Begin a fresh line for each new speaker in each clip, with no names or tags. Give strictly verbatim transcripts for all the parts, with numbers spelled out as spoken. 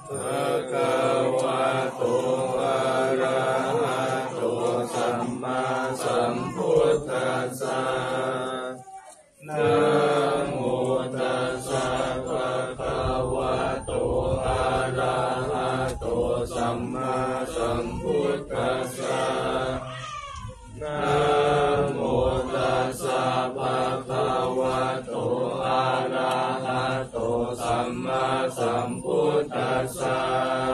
ภะคะวะโตอะระหะโตสัมมาสัมพุทธัสสะนะโมตัสสะภะคะวะโตอะระหะโตสัมมาสัมพุทธัสสะนะโมตัสสะภะคะวะโตอะระหะโตสัมมาสัมพุทธัสสะ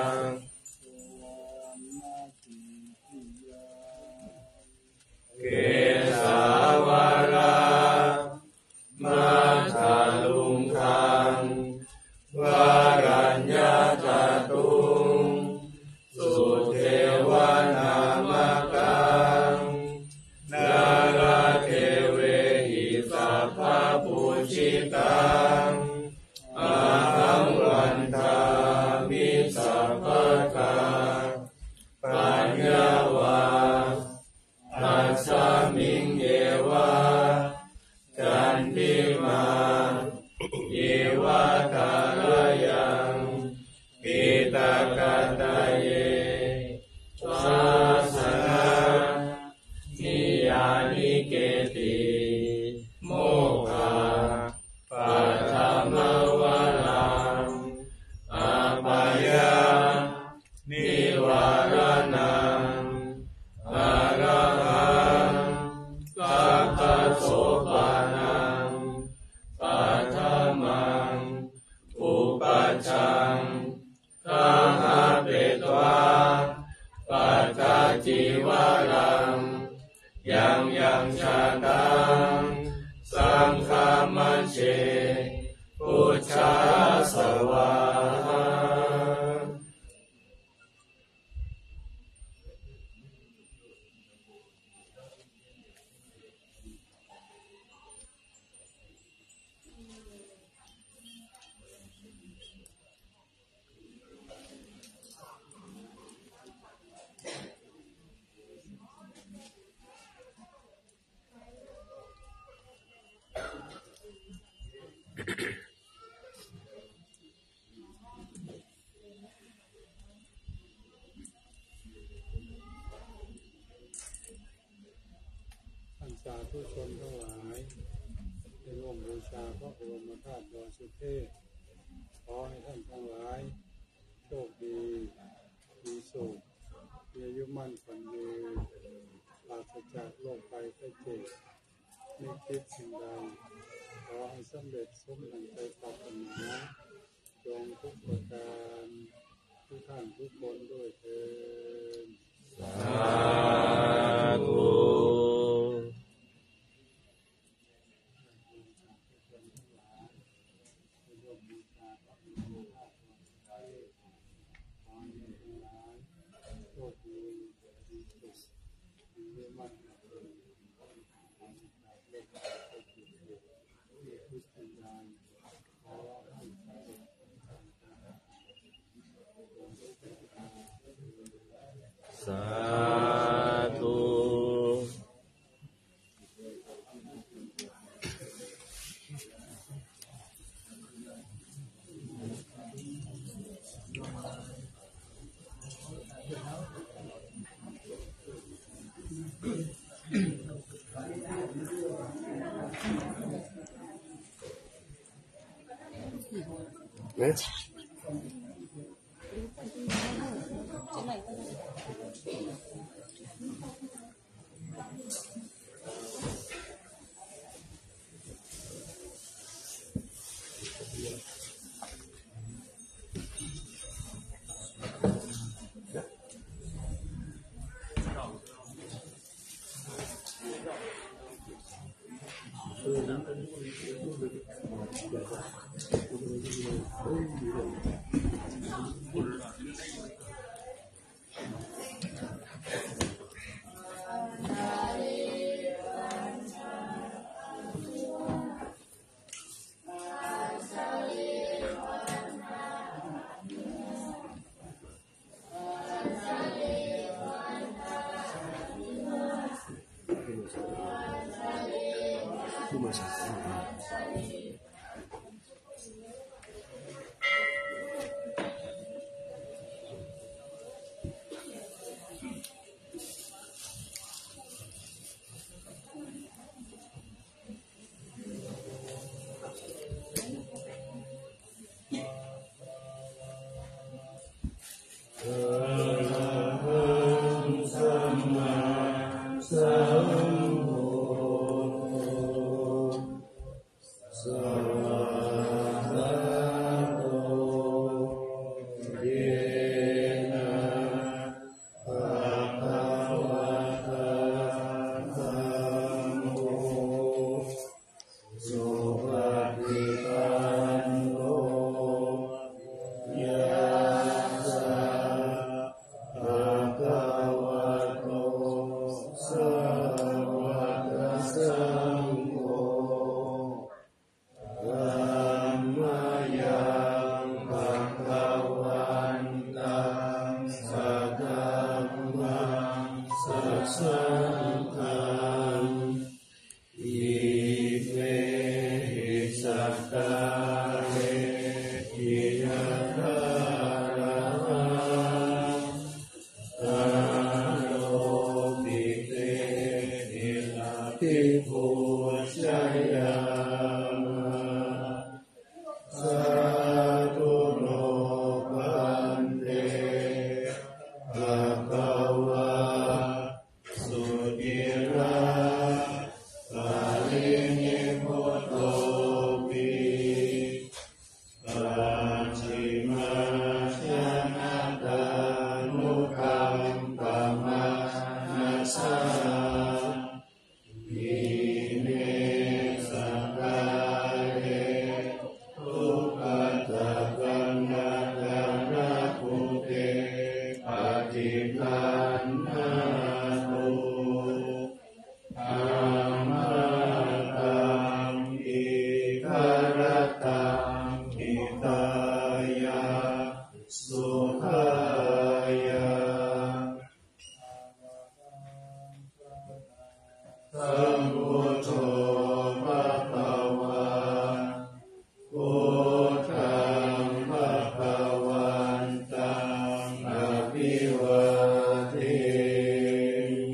เกสาวรามัทธลุงคังวารัญญาจตุงสุเทวานามกังนาราเทเวหิสัพพปุชิตังอาหังวันทามิสัพพกาปัญญาวาอัสสมิงเยวะจันติมาเยวะทารายังปิตากาตาเยสาสนานิยานิเกติโมฆะปัฏฐมวารังอาปายานิวารนังอะระหังกัปปะโสปานังปัฏฐมังอุปัชฌังข้าหาเปตวาปัฏฐจิวารังยังยังชาตังสังฆามัชเชพุทธาสวา
สาธุชนทั้งหลายได้ร่วมบูชาพระบรมธาตุดอยสุเทพขอให้ท่านทั้งหลายโชคดีมีสุขมีอายุมั่นขวัญยืนปราศจากโรคภัยไข้เจ็บไม่คิดสิ่งใดขอให้สำเร็จสมดังใจปรารถนาจงทุกประการทุกท่านทุกคนด้วยเถิดสาธุ
สาธุเนี่ยระหังสัมมาสัมพุทธัสสะเยนะภะคะวะโตธัมโมสุปฏิปันโนยะถาภะคะวะโตสาวกสังโฆธัมมายังภะคะวันตังสัทธัมมังสัสสะฆังอิเมหิสัตตาเรหิยะถาระหังตาโลปิเตหิลาภิภูชยามะสาธุโนภันเตภะคะวะสุติราปารินิพพุตโตปิปัจฉิมาชนะตานุกัมปะมานัสสะอิเมสังฆาเรทุกขัตถะกัณฑะนะภูเตปฏิปันนาตุธัมมังตังอิคารตังอิตายะสุขายะสัมพุทโธภะคะวะพุทธังภะคะวันตังอภิวาเทมิ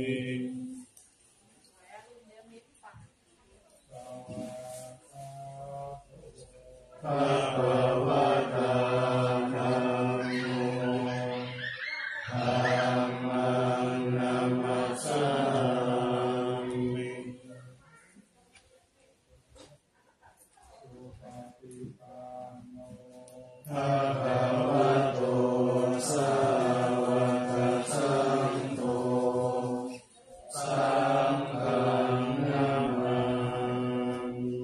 ภะคะวะตาธัมโมธัมมังนัมมัสสามิภะคะวะโตสาวกสังโฆสังฆังนามามิ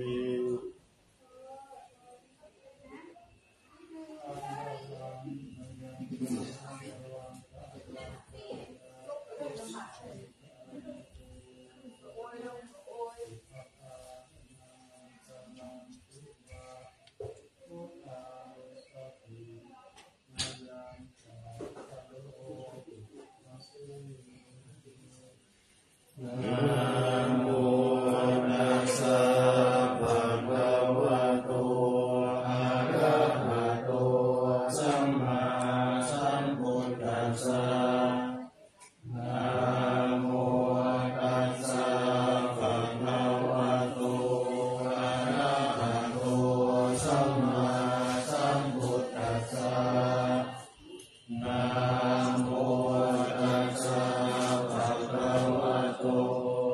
นะโมตัสสะภะคะวะโตอะระหะโตสัมมาสัมพุทธัสสะนะโมตัสสะภะคะวะโตอะระหะโตสัมมาสัมพุทธัสสะนะโมตัสสะภะคะวะโต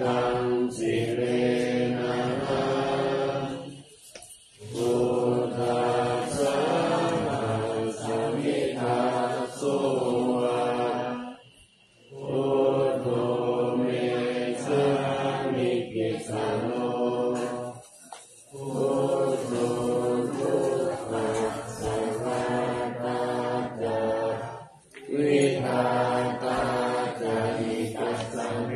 ตังสิเรนะพุทธัสสะสมิทาโสวะพุทโธเมสามิกิสาโนพุทโธพุทธัสสะภะคะวะวิหารตาจาริกัสสะเม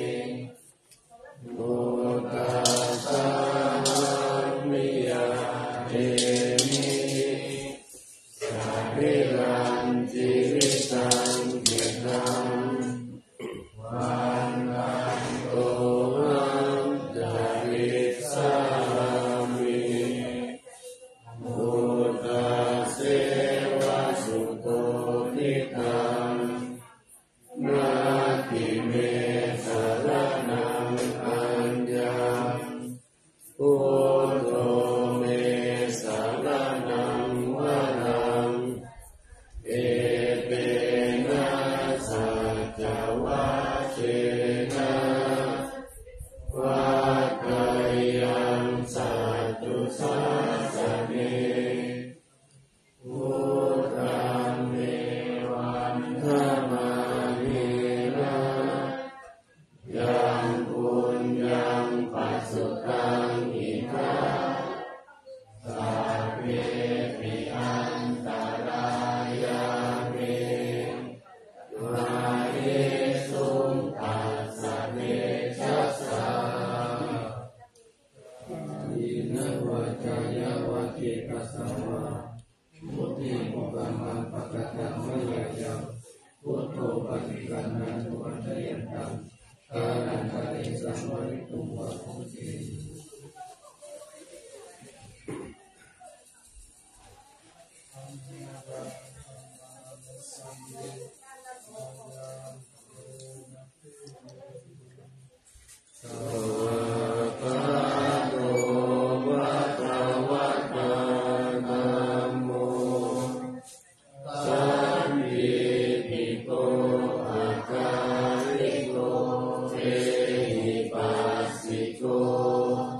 พุทธัสสะมิยาเทมิสัพพิรันจิวิตังเกตังวันนันโตหังจาริสามิพุทธัสเสวะสุโตนิตังนาทิเมสรณังอัญญังพุทโธเมสรณังวรังเอเปนะสัจจวัชเชนะวัฏฏัยยังสัจจุสัสสะเนพุทธังเมวันธรรมานินะยังปุญญังปัสสุตังอิทังสัพเพปิอันตรายาเมมาเยสุตัสสะเนชัสสะอินะวัจจายวัจจิกัสสะวะมุติมุปะมังปะกะตะมะยะยังพุทโธปฏิกัณนันตุอัฏฐยันตังกาลันตะเตสัมมริตุวะโหติสวากขาโตภะคะวะตาธัมโมสันทิฏฐิโกอาคาลิโกเอหิปัสสิโก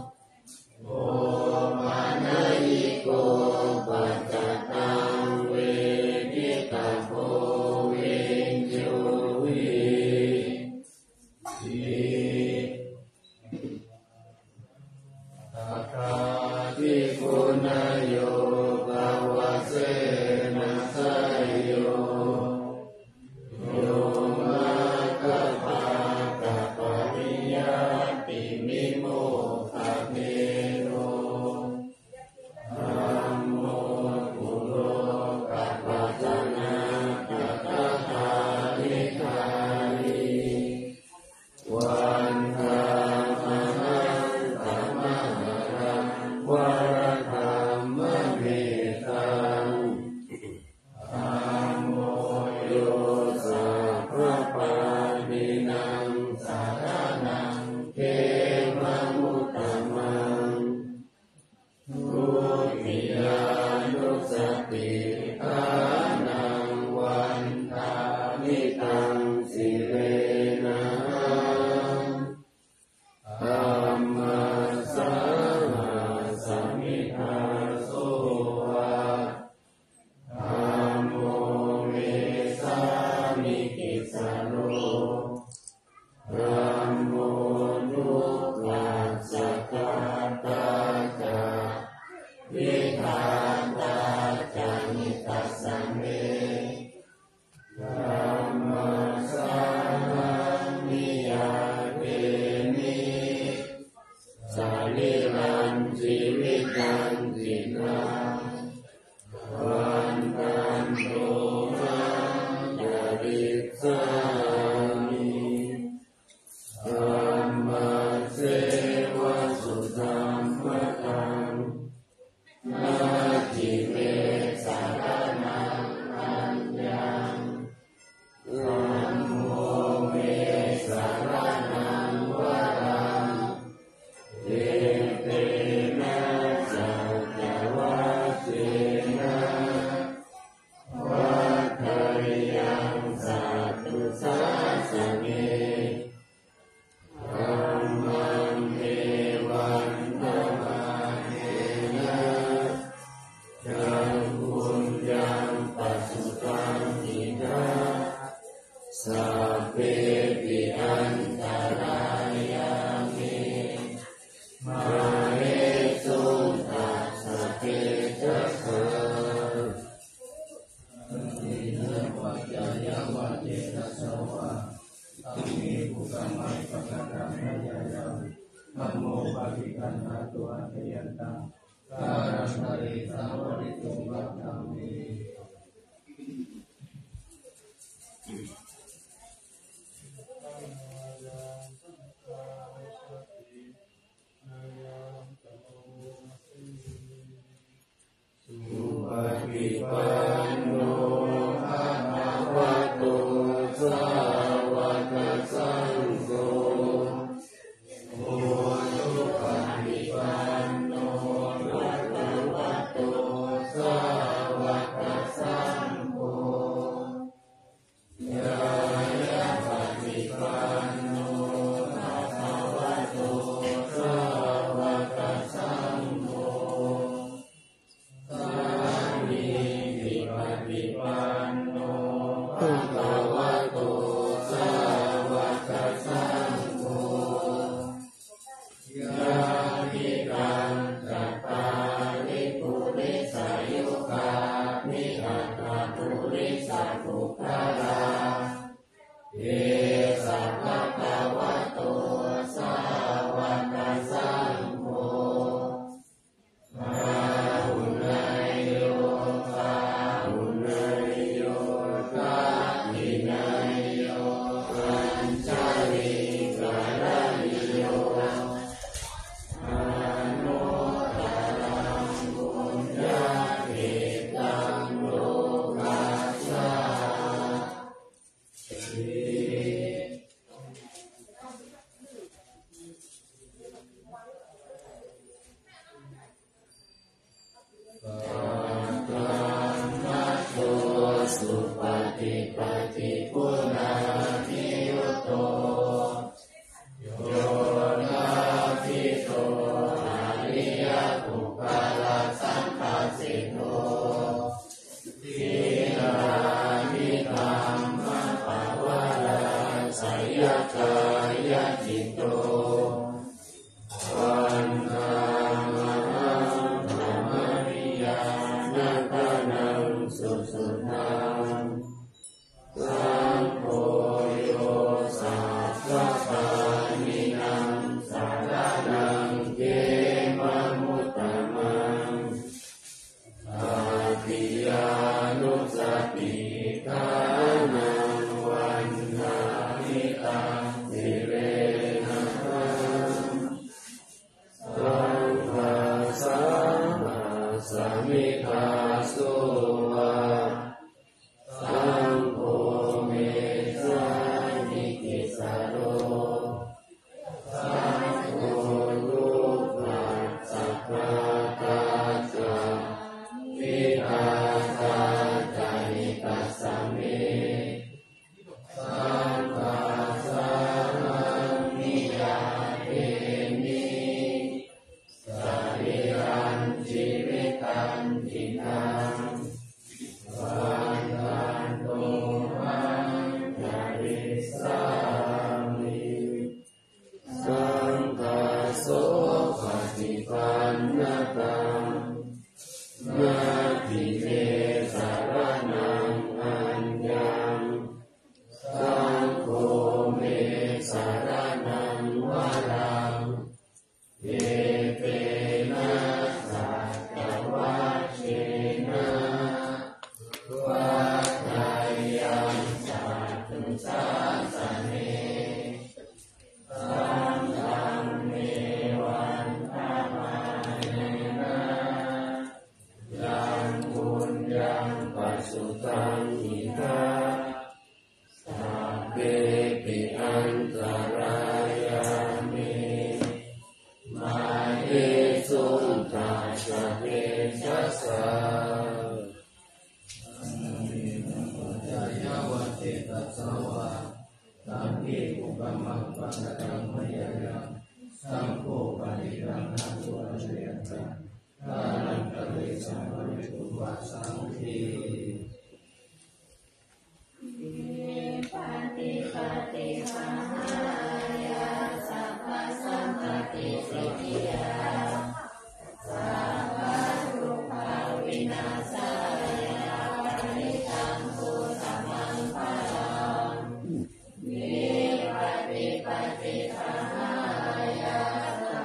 ธัมโมปฏิคันหาตุอัตยันตังกาลังทะเลสาวริตุงวัฏฏัมมิสุปฏิปันโนภะคะวะโตสาวกสังโฆโอสุปฏิปันโนภะคะวะโตสาวกสังโฆยายะปฏิปันโนภะคะวะโตสาวกสังโฆสามีจิปฏิปันโนภะคะวะโตสาวกสังโฆยามิกังจัตตาริปุริสายุคามิอัตตาปุริสาภุคลาเอสัพพะคะวะโตสาวกสังโฆอาหุนายโยกาหุนายโยกาหินายโยปัญจลิกาลานิโยอนุตตรังบุญญาเขตังโลกัสสะสุปฏิปฏิปุนาทิยุตโตโยนาทิโตอริยปุคลาสัมปัสสิโนทินานิธัมมะปะวะลาสยกายจิตโตวันธามหังธรรมวิญาณปันนังสุสุทังสังโฆโยสัพพะปานินังสารนังเกมะมุตตมังอาทิยานุสติทานังวันนามิตังสิเรนะสังฆาสัมมาสัมมิทาสุวาสังโฆเมสานิกิสาโรสังโฆรูปัสสัพพะตาจาวิหาตาจานิตัสสะเมสังฆาสังนิยาเตมิสริรันจิวิตันตินังวันทันโตมังจาริสามิสังฆาโสปฏิปันนะตังนาทิเมสารนังอัญญังสังโฆเมสารนังวะรังเอเตนะสัจจวัชเชนะวัฏฏายังสัตตุสาสะเนสังฆังเมวันธรรมาเนนะยังบุญยังปัสสุตังอิทาสัพเพปิอันตรายามิมาเอสุตัสสะเวชัสสะจายาวเตตัสสวะตัมปิอุปมังปัสสังมยยังสังโฆปฏิรังนาตุอเรยตังกาลังกะเวสัมภริตุวะสังฆีปฏิปฏิปะหายาสัพพะสัมปติสิทธิยาสัพพะทุกขวินาศายาปริตังปุตตมังภาลังวิปฏิปฏิปะหายาสั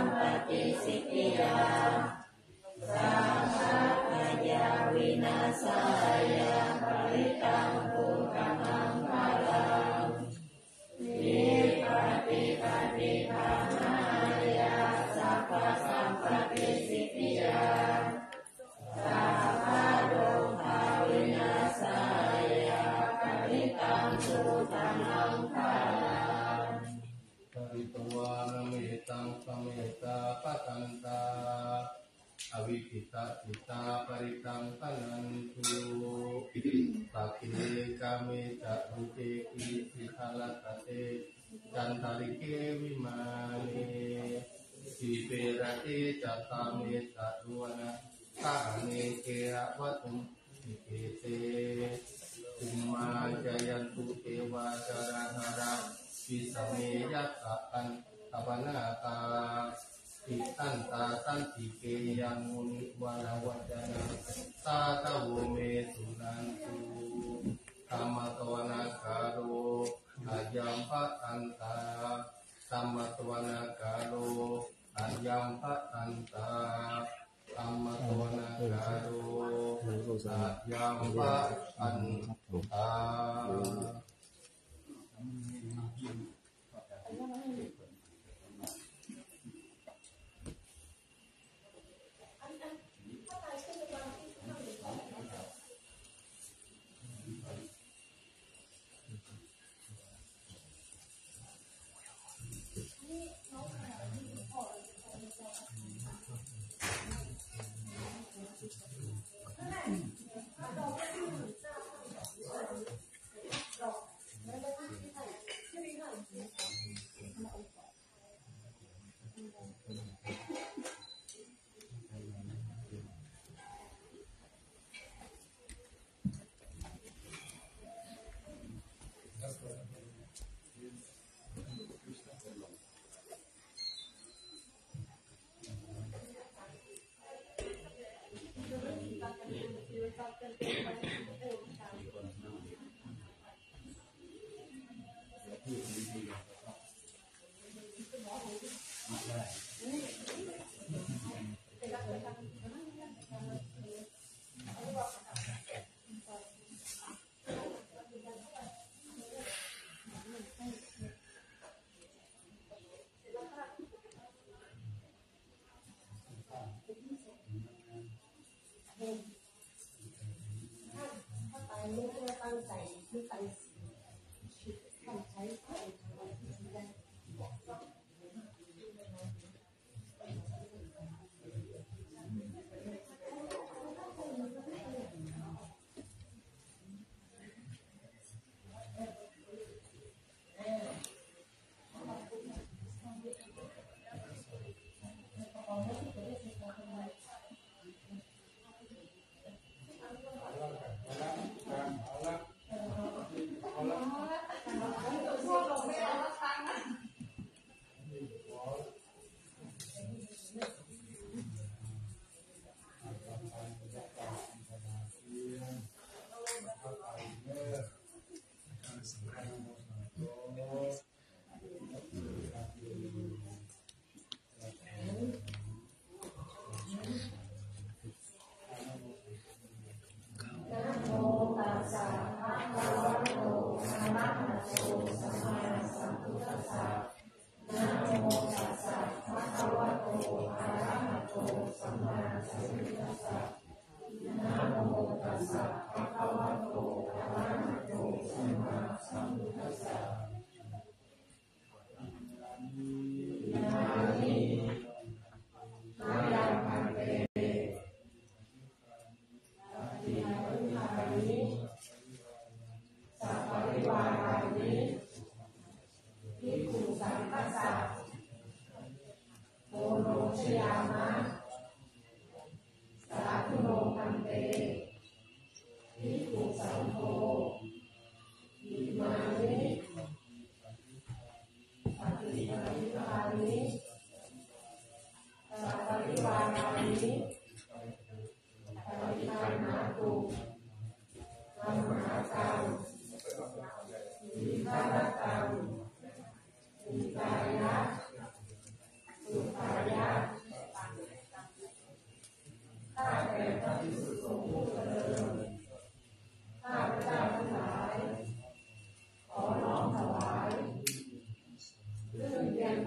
มปฏิสิทธิยาสัพพะยาวินาศายาปริตังตุกังอังคารังวิปฏิปฏิภาณายาสัพพะสัมปฏิสิทธิยาสัพพะโลภาวินาศายาปริตังตุกังอังคารัง
ปริตวานเมตังสเมตาปะตันตาอวิคิตาจิตาปริตังตันันตุปักขิเลกาเมจะรุเตกิสิทาลตเตจันทาริเกวิมานีสีเปรติจัตตาเมจะดุวนะตาเนเกระวัตุสิเกเตอุมาจายันตุเทวาจารานาราปิสเมยัสสะอันตปนาตาติตันตาตันติเกยังมุนิวานาวัจนะตาตะโวเมสุนันตุธรรมตวนาคาโรอายัมภะตันตาธรรมตวนาคาโรอายัมภะตันตาธรรมตวนาคาโรอายัมภะตันตา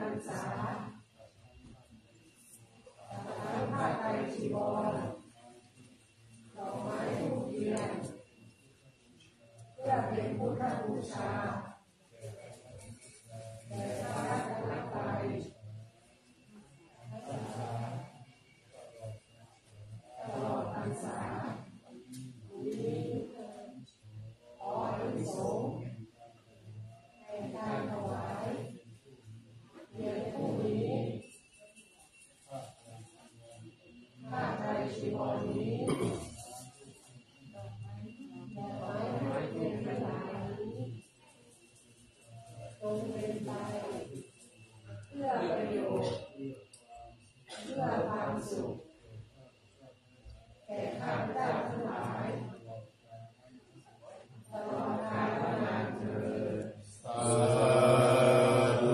รษาผ้าไตรจีวรดอกไม้ธูปเทียนเพื่อเป็นพุทธบูชาแด่พระรัตนตรัยตลอดพรรษานี้ขออานิสงส์แห่งการถวายเพียงผู้นี้ผ้าไตรจีวรนี้ดอกไม้เป็นประหลาดจงเป็นไปเพื่อประโยชน์เพื่อความสุขแก่ข้าพเจ้าทั้งหลายตลอดกาลนานเทอญ
สาธุ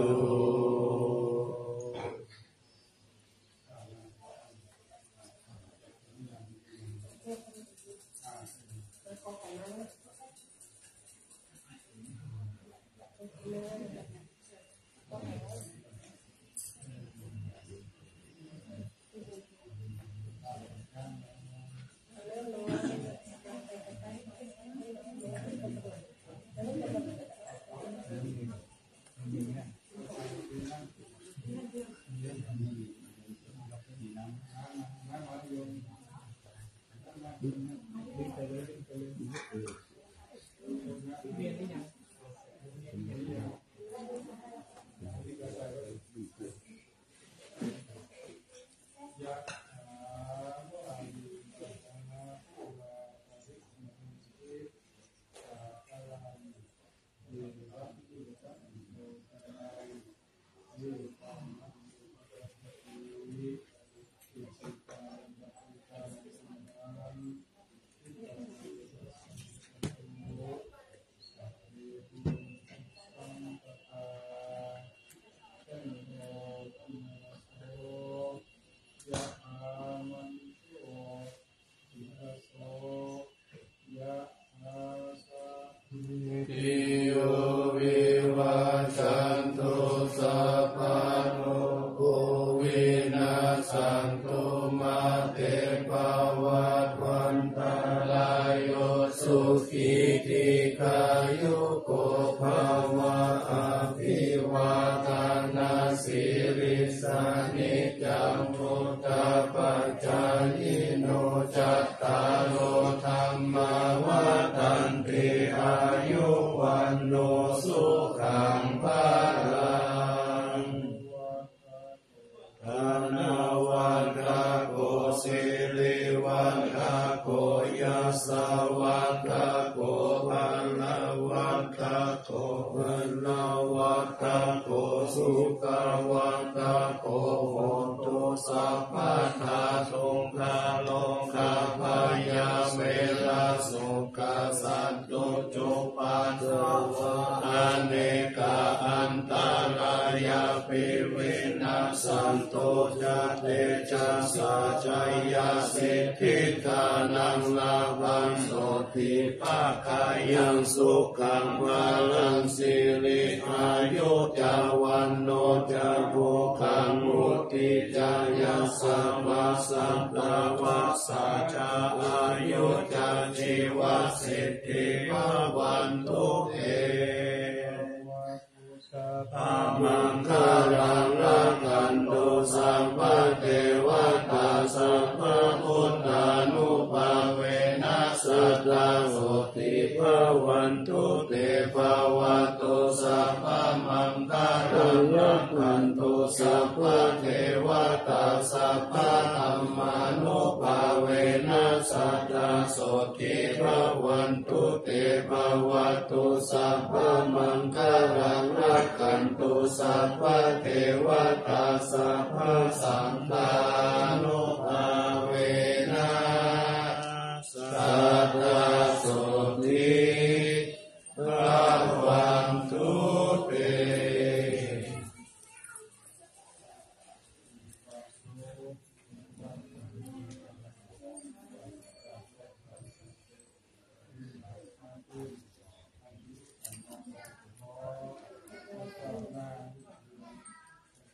ยังสุขังพลังสิริอายุจาวันโนจะโภคังมุติจายาสัมมาสัมตวัสสะจาอายุจาชีวสิทธิภาวันตุเตอามังคารังรักขันตุสัมภเทวตาสัพพพุทธานุภาเวนัสสะโสติภาวันตุเตภาวะตุสัพพมังคารังรักขันตุสัพพเทวตาสัพพธัมมานุภาเวนัสสะโสติภาวันตุเตภาวะตุสัพพมังคารังรักขันตุสัพพเทวตาสัพพสัมตานุภาเวนัสสะโสติภาวันตุเต
ข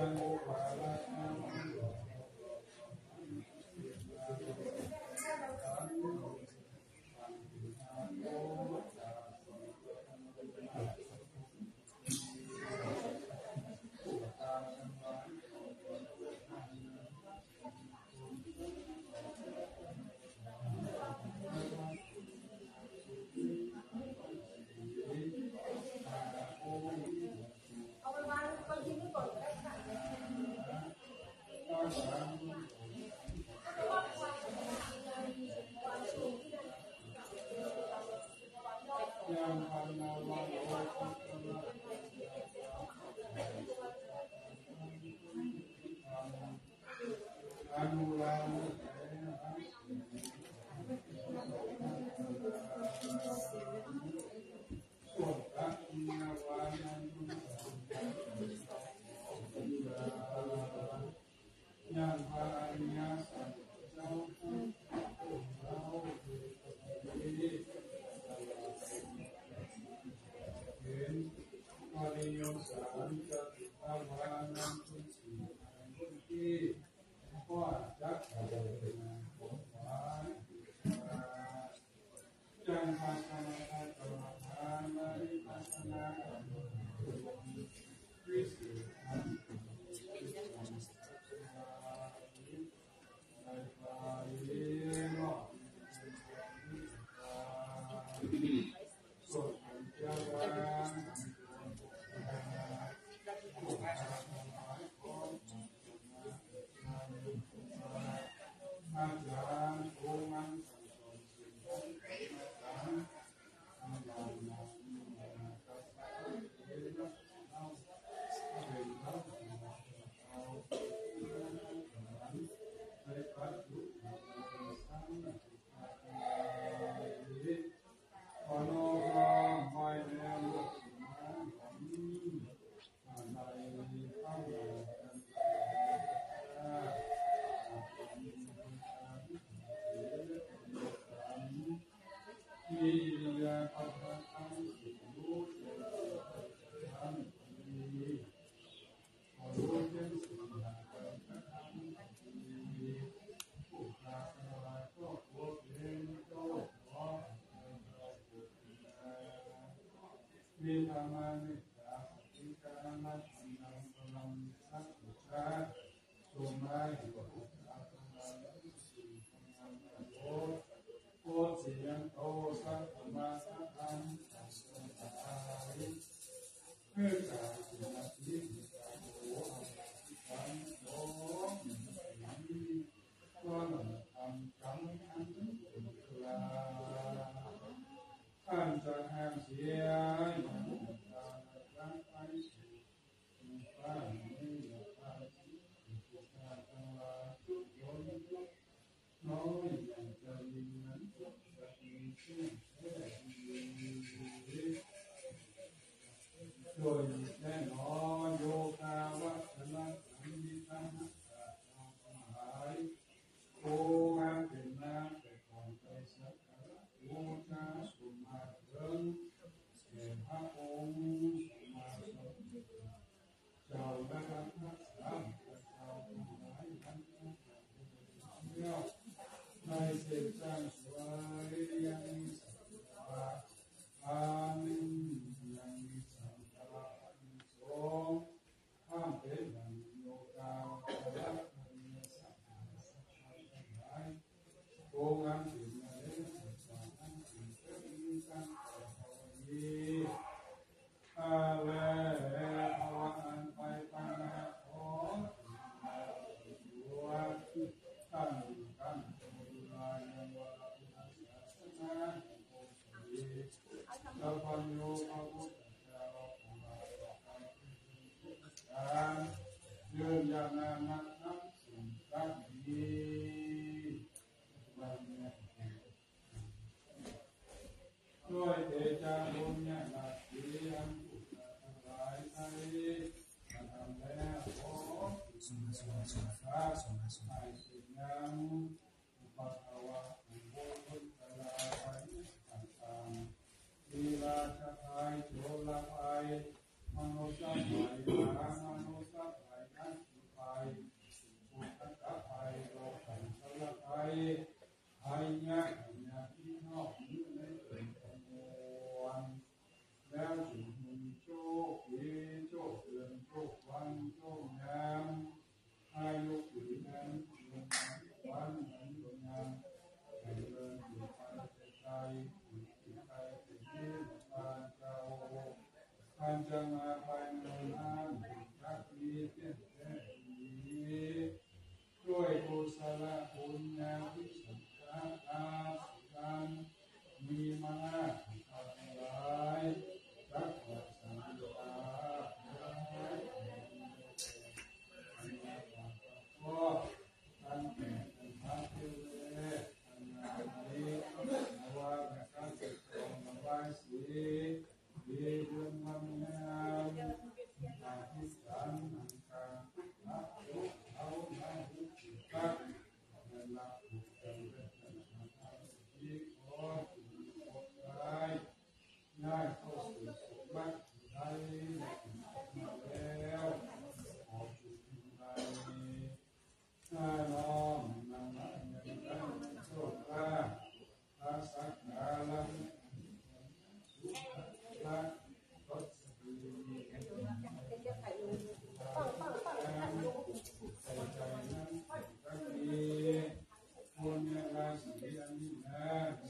มโนสัพพายะมโนสัพพายะญาญาที่นอกนี้ในเป็นขบวนแล้วถึงมุนโชคเยโชคเดือนโชควันโชคยามอายุปีนั้นลงวันนั้นลงงานให้เดินอยู่ไปใจอยู่ไปเป็นที่บานเจ้าท่านจะมาไปในน้ำรักนี้เต็มแท้นี้ด้วยกุศลบุญญาวิสุทธาอาสันมีมาทั้งหลายรักษาสันติภาพก็ท่านแก่ท่านพระเทวเจ้าท่านนาลีนวาการเกิดของนวาสีเยี่ยมมันงามอาทิตย์สันนังกาลักลุกเอาหน้าหุบตักเวลาหุบกันเป็นธรรมชาติที่ขอถึงขอได้ง่ายเข้าสู่สุขมักได้มาแล้วขอจุดในหน้าน้อมนำมาเงินกันโชคลาภอาศักดิ์อาลังสุขละก็สติใส่ใจนั้นรักดีคนในราศีอันนี้นะ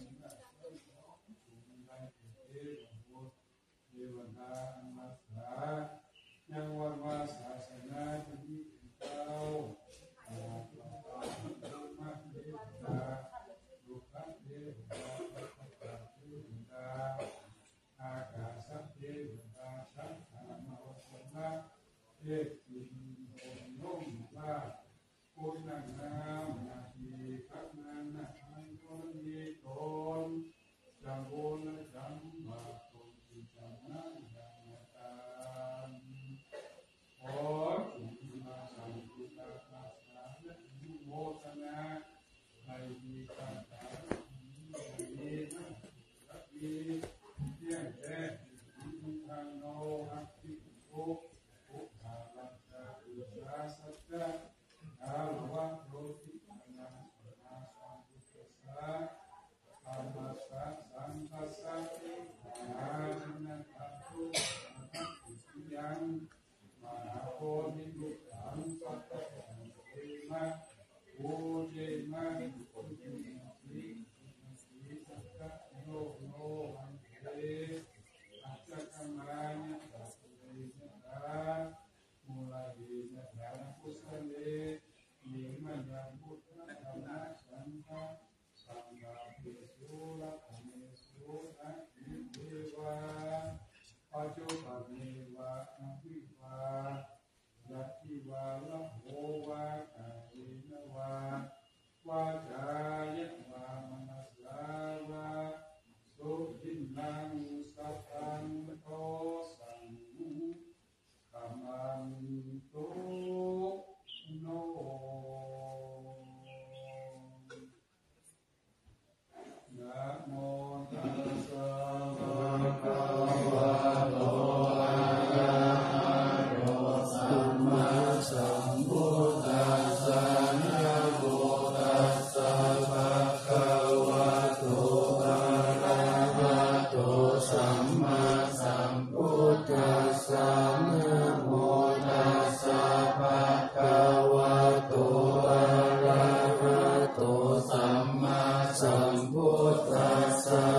เทวดามาสายังวันวาศาสนาที่เจ้าอาภาพมากเทวดาดุขเทวดาปัปปะเทวดาอากาศเทวดาสังขารมโหสถะเทพินโอนุ่มลาปุณณนามนาทีขันนันนะอันโตนีโตนจังโกนจังมาโตติจังนันยังตามขอจุมาสังกุตาภาษาและโมทนาให้มีการตามีนะรักดีเที่ยงแท้มีทางโนหักที่ทุกทุกขาลังจาอุชาสัจจะอาลวะโรติปัญญาสัมมาสัมพุทธัสสะธัมมัสสะสังฆัสสะอาทินันตัตุสัพพิติยังมหาโพธิลุขังสัพพะเทมะโอเจมะโอเจมะสีสีสัพพะโยโนอันเทอัจจกมายะตัสเรนะมูลาหินะธานะพุทธเลยิมัญญังพุทธะธรรมะสังฆะสังฆาภิสุระภเมสุอะอิเทวะปัจจุบันเนวะอภิวายัตถิวาละโหวะกาเยนะวะวาจายะวะมนัสสาวะสุขินังสัพพันโตสังฆามันโตโนนะโมตัสสะภะคะวะโตอะระหะโตสัมมาสัมพุทธัสสะนะโมตัสสะภะคะวะโตอะระหะโตสัมมาสัมพุทธัสสะนะโมตัสสะภะคะวะโตอะระหะโตสัมมาสัมพุทธัสสะ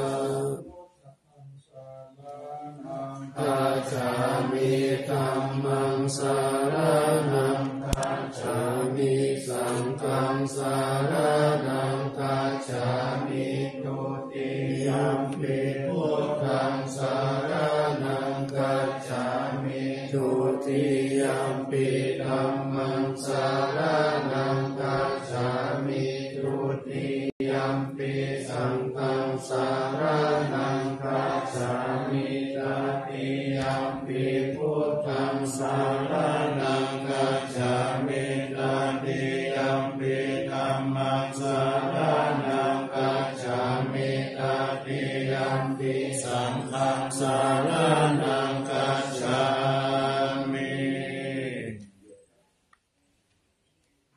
กัจฉามิธัมมังสรณังกัจฉามิสังฆังสรณังกัจฉามิตุติยัมปิพุทธังสรณังกัจฉามิทุติยัมปิธัมมังสรณังกัจฉามิทุติยัมปิสังฆังสรณังกัจฉามิตติยัมปิพุทธังสรณังกัจฉามิตติยัมปิธัมมังสรณังกัจฉามิตติยัมปิสังฆังสรณังกัจฉามิ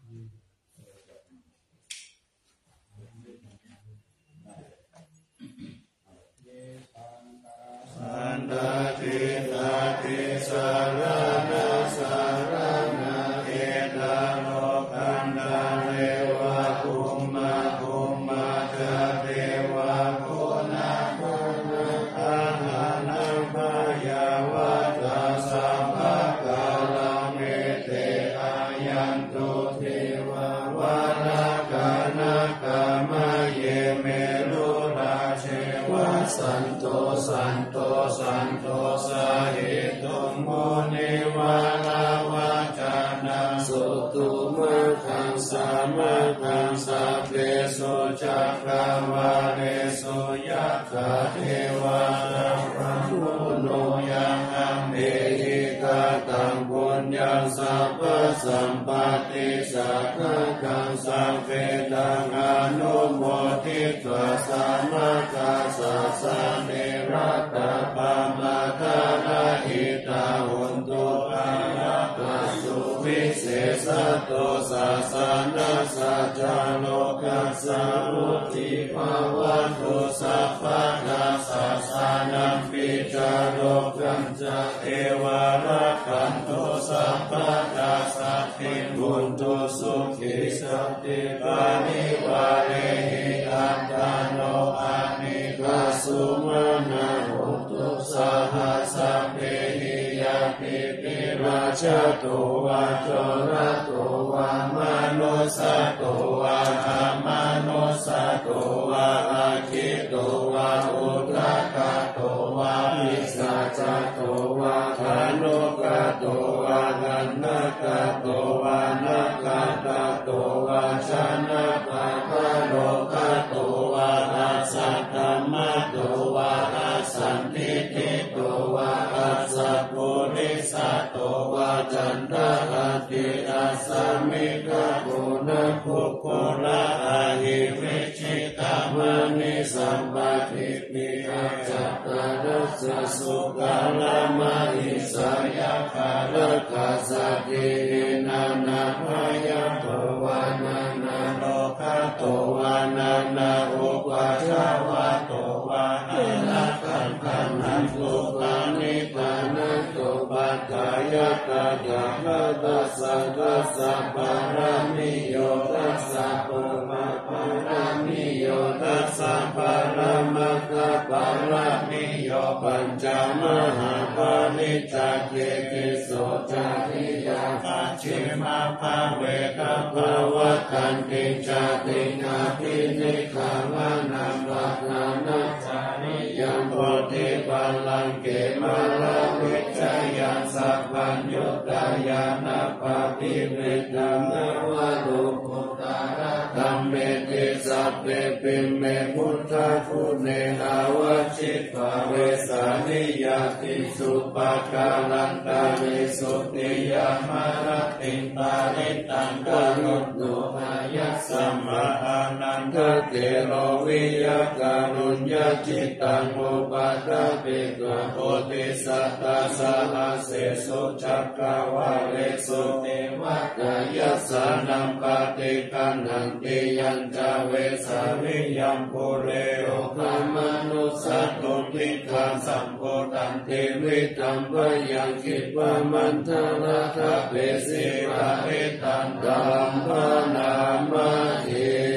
ยันตุเทวาวาลากานาคามะเยเมรุราเชวะสันโตสันโตสันโตสาเหตุโมนิวาลาวาจานังสุตุมะขังสามะขังสัพเพสุจักขวาเรสุยัคขะเทวานังพระพุโนยังอัมเอหิกาตังปุญญังสัพพสัมปติสักขะกังสังเวทังอนุโมทิตวะสัมมาคัสสะสะเนรัตตะปะมะทะนะหิตาหุนตุอายัปสุวิเศษโตสัสสะนะสัจจโลกัสสะมุติภาวันตุสัพพะนาสัสสะนัมปิจาโลกัญจเทวารักขันตุสัพพะนาสัพพิบุญตุสุขิสัพพิปานิวาเรหิอัตตโนอานิกาสุมานาหุตุสาหัสสะเพหิยาปิปิราชตุวาโจระตุวามนุสตุวาอามนุสตุวาอาคิตุวาอุทธกตุวาอิสาจตุวาคานุกตุวากันนกตุวานักตตุวาชนะปะกะโลกตุวาอัสสะธัมมะตุวาอัสสันติติตุวาอัสสะปุริสตุวาจันทะอาติอัสสมิกะปุณคุคุระอาหิวิชิตามณิสัมปติปิอาจัตตารัสสะสุกาลามะหิสายาคาระกัสสะตินานาพยาภวานานาโลกะโตวานานาอุปาชาวะโตวานานาคันคันหันตุปานิปานันตุปัฏฐายะตายะตัสสะตัสสะปารามิโยตัสสะปุมาปารามิโยตัสสะปารามัคคะปารามิโยปัญจมหาปาณิจจเกกิโสจาริยาปัจฉิมาภาเวกัปวะคันติจตินาทินิขามานังวัฏนานัจจาริยังโพธิปัลลังเกมาลาวิจยังสัพพัญญุตายานาปะปิเวตัมนวะโลกุตาระธัมเมติสัพเพปิเมพุทธะคุเนหาวชิตวะเวสานิยาติสุปะกาลันตาริสุติยามารติตาริตังกรุณโนหายะสัมมาอานันทเตโรวิยะการุญญจิตตังอุปาทปิกะโพธิสัตตสหเสสุจักขวาเลสุเทวะกายสานัมปฏิคันหันติยัญจเวสาวิยัมปุเรโอภามนุสัตตุทิคังสัมโพธันติวิตัมปยังคิปะมันทราทะเปสิวะเอตันตัมปนามะเอ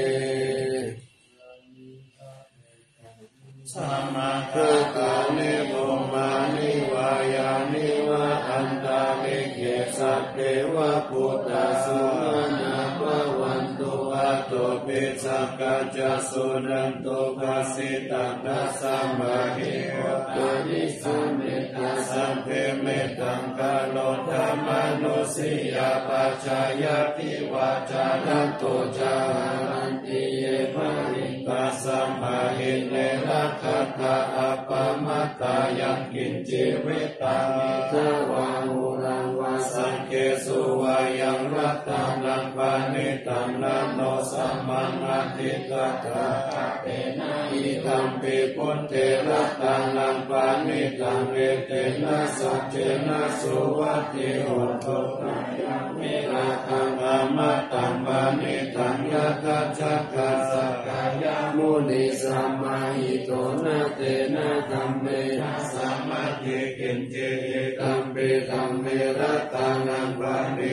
สัมมาคัตตานิโมมานิวายานิวะอันตาลิเกสัพเพวะพุทธสุมาณาภวันตุอะโตปิสักกัจจสุนันตุปัสสิตัสสะสัมมาหิโอตานิสัมเมตตาสัมเพเมตตังกาโลธรรมนุสิยาปัจจายติวาจานันตุจารันติเยภริตัสสัมมาหิเนระคัตถะอัปปมัตตายังกินจิวิตามิทวาหุรังวาสังเกสุวายังรัตตังลังปานิตังนันโนสัมมังอธิกัตถะเตนะอิธัมปิพุทเทรัตตังลังปานิตังเอเตนะสัจเจนะสุวัตติโหตุยังมิราคังอามัตตังปานิตังยะทัจจกัสสะกายมุนิสัมมาหิโตนะเตนะธัมเมนะสัมมาทิกินเจตัมเปธัมเมรัตตังลังปานิตัง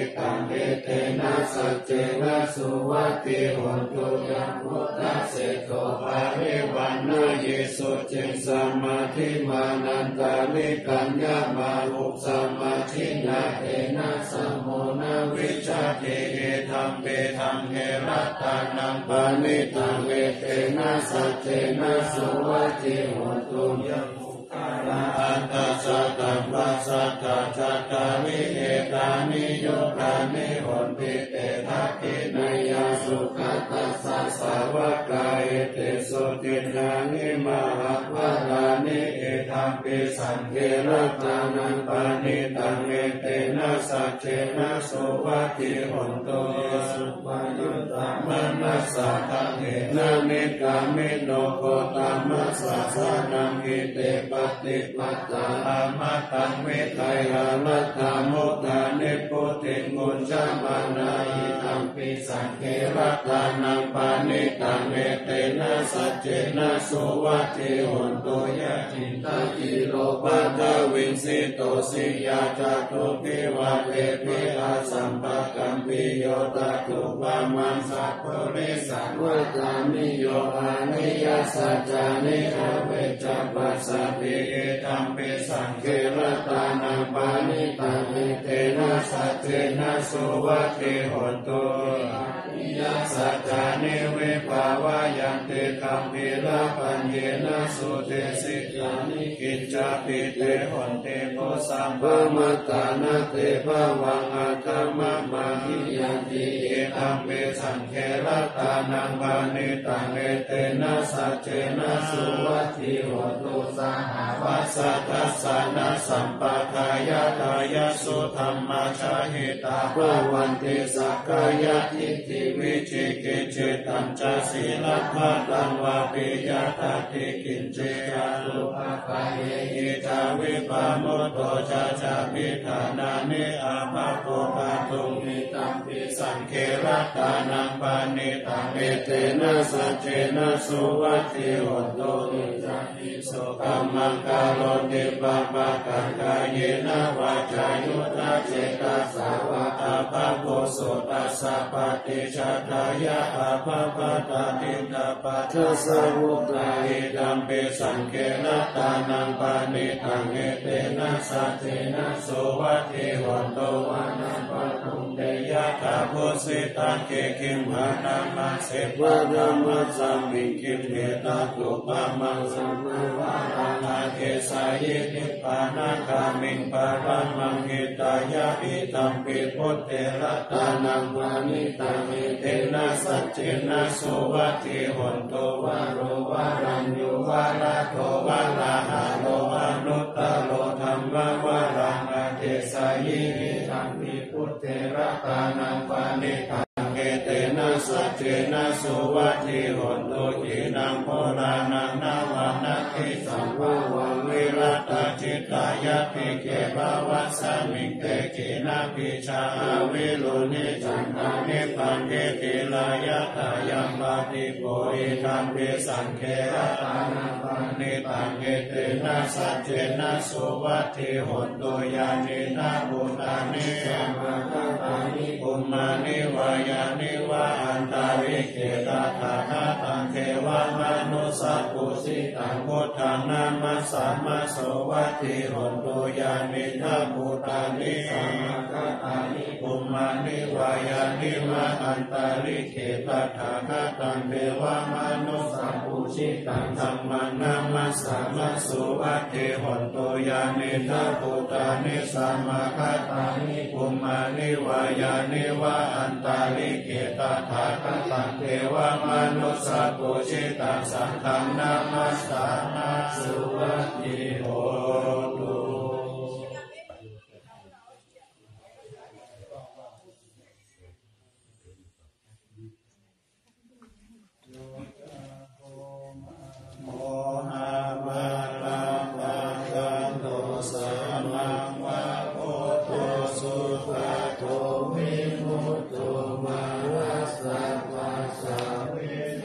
เอเตนะสัจเจนะสุวัตติหนตุยังพุทธเสโตภาริวันนาเยสุจิสมาธิมานันตาลิกัญญามาหุสมาธินาเอนะสมโมนาวิชาเทเอธัมเปธัมเอรัตตานังปานิตังเอเตนะสัจเจนะสุวัตติหนตุยังอันตัสสะตัมปัสสะตาจัตตาริเอตานิโยตานิหนติเตทักขินายาสุขตัสสะสาวกายเตสุตินานิมหะวะลานิเอธัมปิสังเกรัตานังปานิตังเอเตนะสัจเจนะสุวัตติหนตุสุปายุตตามนัสสะทะเถนะเนกามิโนโคตามัสสะสานังอิเตปฏิปัตตาอามัตตังเวไทยาลัตตามุตตาเนปุติมุญจามานาอิตัมปิสังเกรัตานังปานิตังเอเตนะสัจเจนะสุวัตติหนตุยะจินตาจิโลปัตตวินสิโตสิยาจตุปิวะเตปิอาสัมปะกัมปิโยตตุปะมังสัพพะริสังวะตามิโยอานิยสัจจานิอเวจปัสสะติเอธัมปิสังเกรัตานังปานิตังเอเตนะสัจเจนะสุวัตติหนตุยัสสะจานิเวภาวะยันเตคัมภิลาปัญเยนะสุเตสิกานิกิจจปิเตหนเตโพสัมภมัตตานะเตภวังอัตตมะมาหิยันติเอธัมปิสังเกรัตานังปานิตังเอเตนะสัจเจนะสุวัตติหนตุสหวัสสะทัสสะนะสัมปะทายะทายะสุธัมมาชาหิตาภวันติสักกายะทิฏฐิวิจิกิจจิตัญจศีลัพพะตังวาปิยะตติกินเจยาลุภะปะเยหิตาวิปามุตโตจาจามิธานานิอาภะโภปะตุมิตัมปิสังเขรัตานังปานิตังเอเตนะสัจเจนะสุวัตติหนตุอิจันติโสกัมมังกาโรติปะปะกังกายเยนะวาจายุตาเจตาสาวะอาภะโพโสตัสสะปฏิชัตถายะอาภะปะตาติตาปัฏฐสาวุตาหิดัมปิสังเกรัตานังปานิตังเอเตนะสัจเจนะสุวัตติหนตุวานังปะตุเตยะถาภูสิตังเกคิมหานามาเสวะธัมมัสสมิงคิมเมตาตุปะมังสัมมาวะรานาเกสายินิปานาคามิงปะระมังหิตายะอิตัมปิพุทเตระตานังปานิตังเอเตนะสัจเจนะสุวัตติหนตุวาโรวารัญญูวาระโตวาระหะโลอนุตตโรธัมมวารังอเทสายินิตัมปิพุทเตระตานังปานิตังเอเตนะสัจเจนะสุวัตติหนตุอินังโพรานังนาวานักขิสัมภวังวิรัตจิตตายะภิเกภวัสสมิงเตกินาปิชาวิโลนิจันทานิปันเกติลายะตายังปาติโพอิธัมปิสังเขรัตานังปานิตังเอเตนะสัจเจนะสุวัตติหนตุยานินาบุตานิสัมมาคตานิปุมมานิวายานิวะอันตาริเกตาทานาตังเทวมนุสัพพุสิตังพุทธังนามัสสะมะโสวัตติหนตุยานินาบุตานิสัมมาคตานิปุมมานิวายานิวะอันตาริเกตาทานาตังเทวมนุสัพพุสิตังธัมมังนามัสสะมะโสวัตติหนตุยานินาบุตานิสัมมาคตานิปุมมานิวายานิวะอันตาริเกตาทานาตังเทวมนุสัพพุสิตังสังฆังนามัสสะมะโสวัตติโหตุ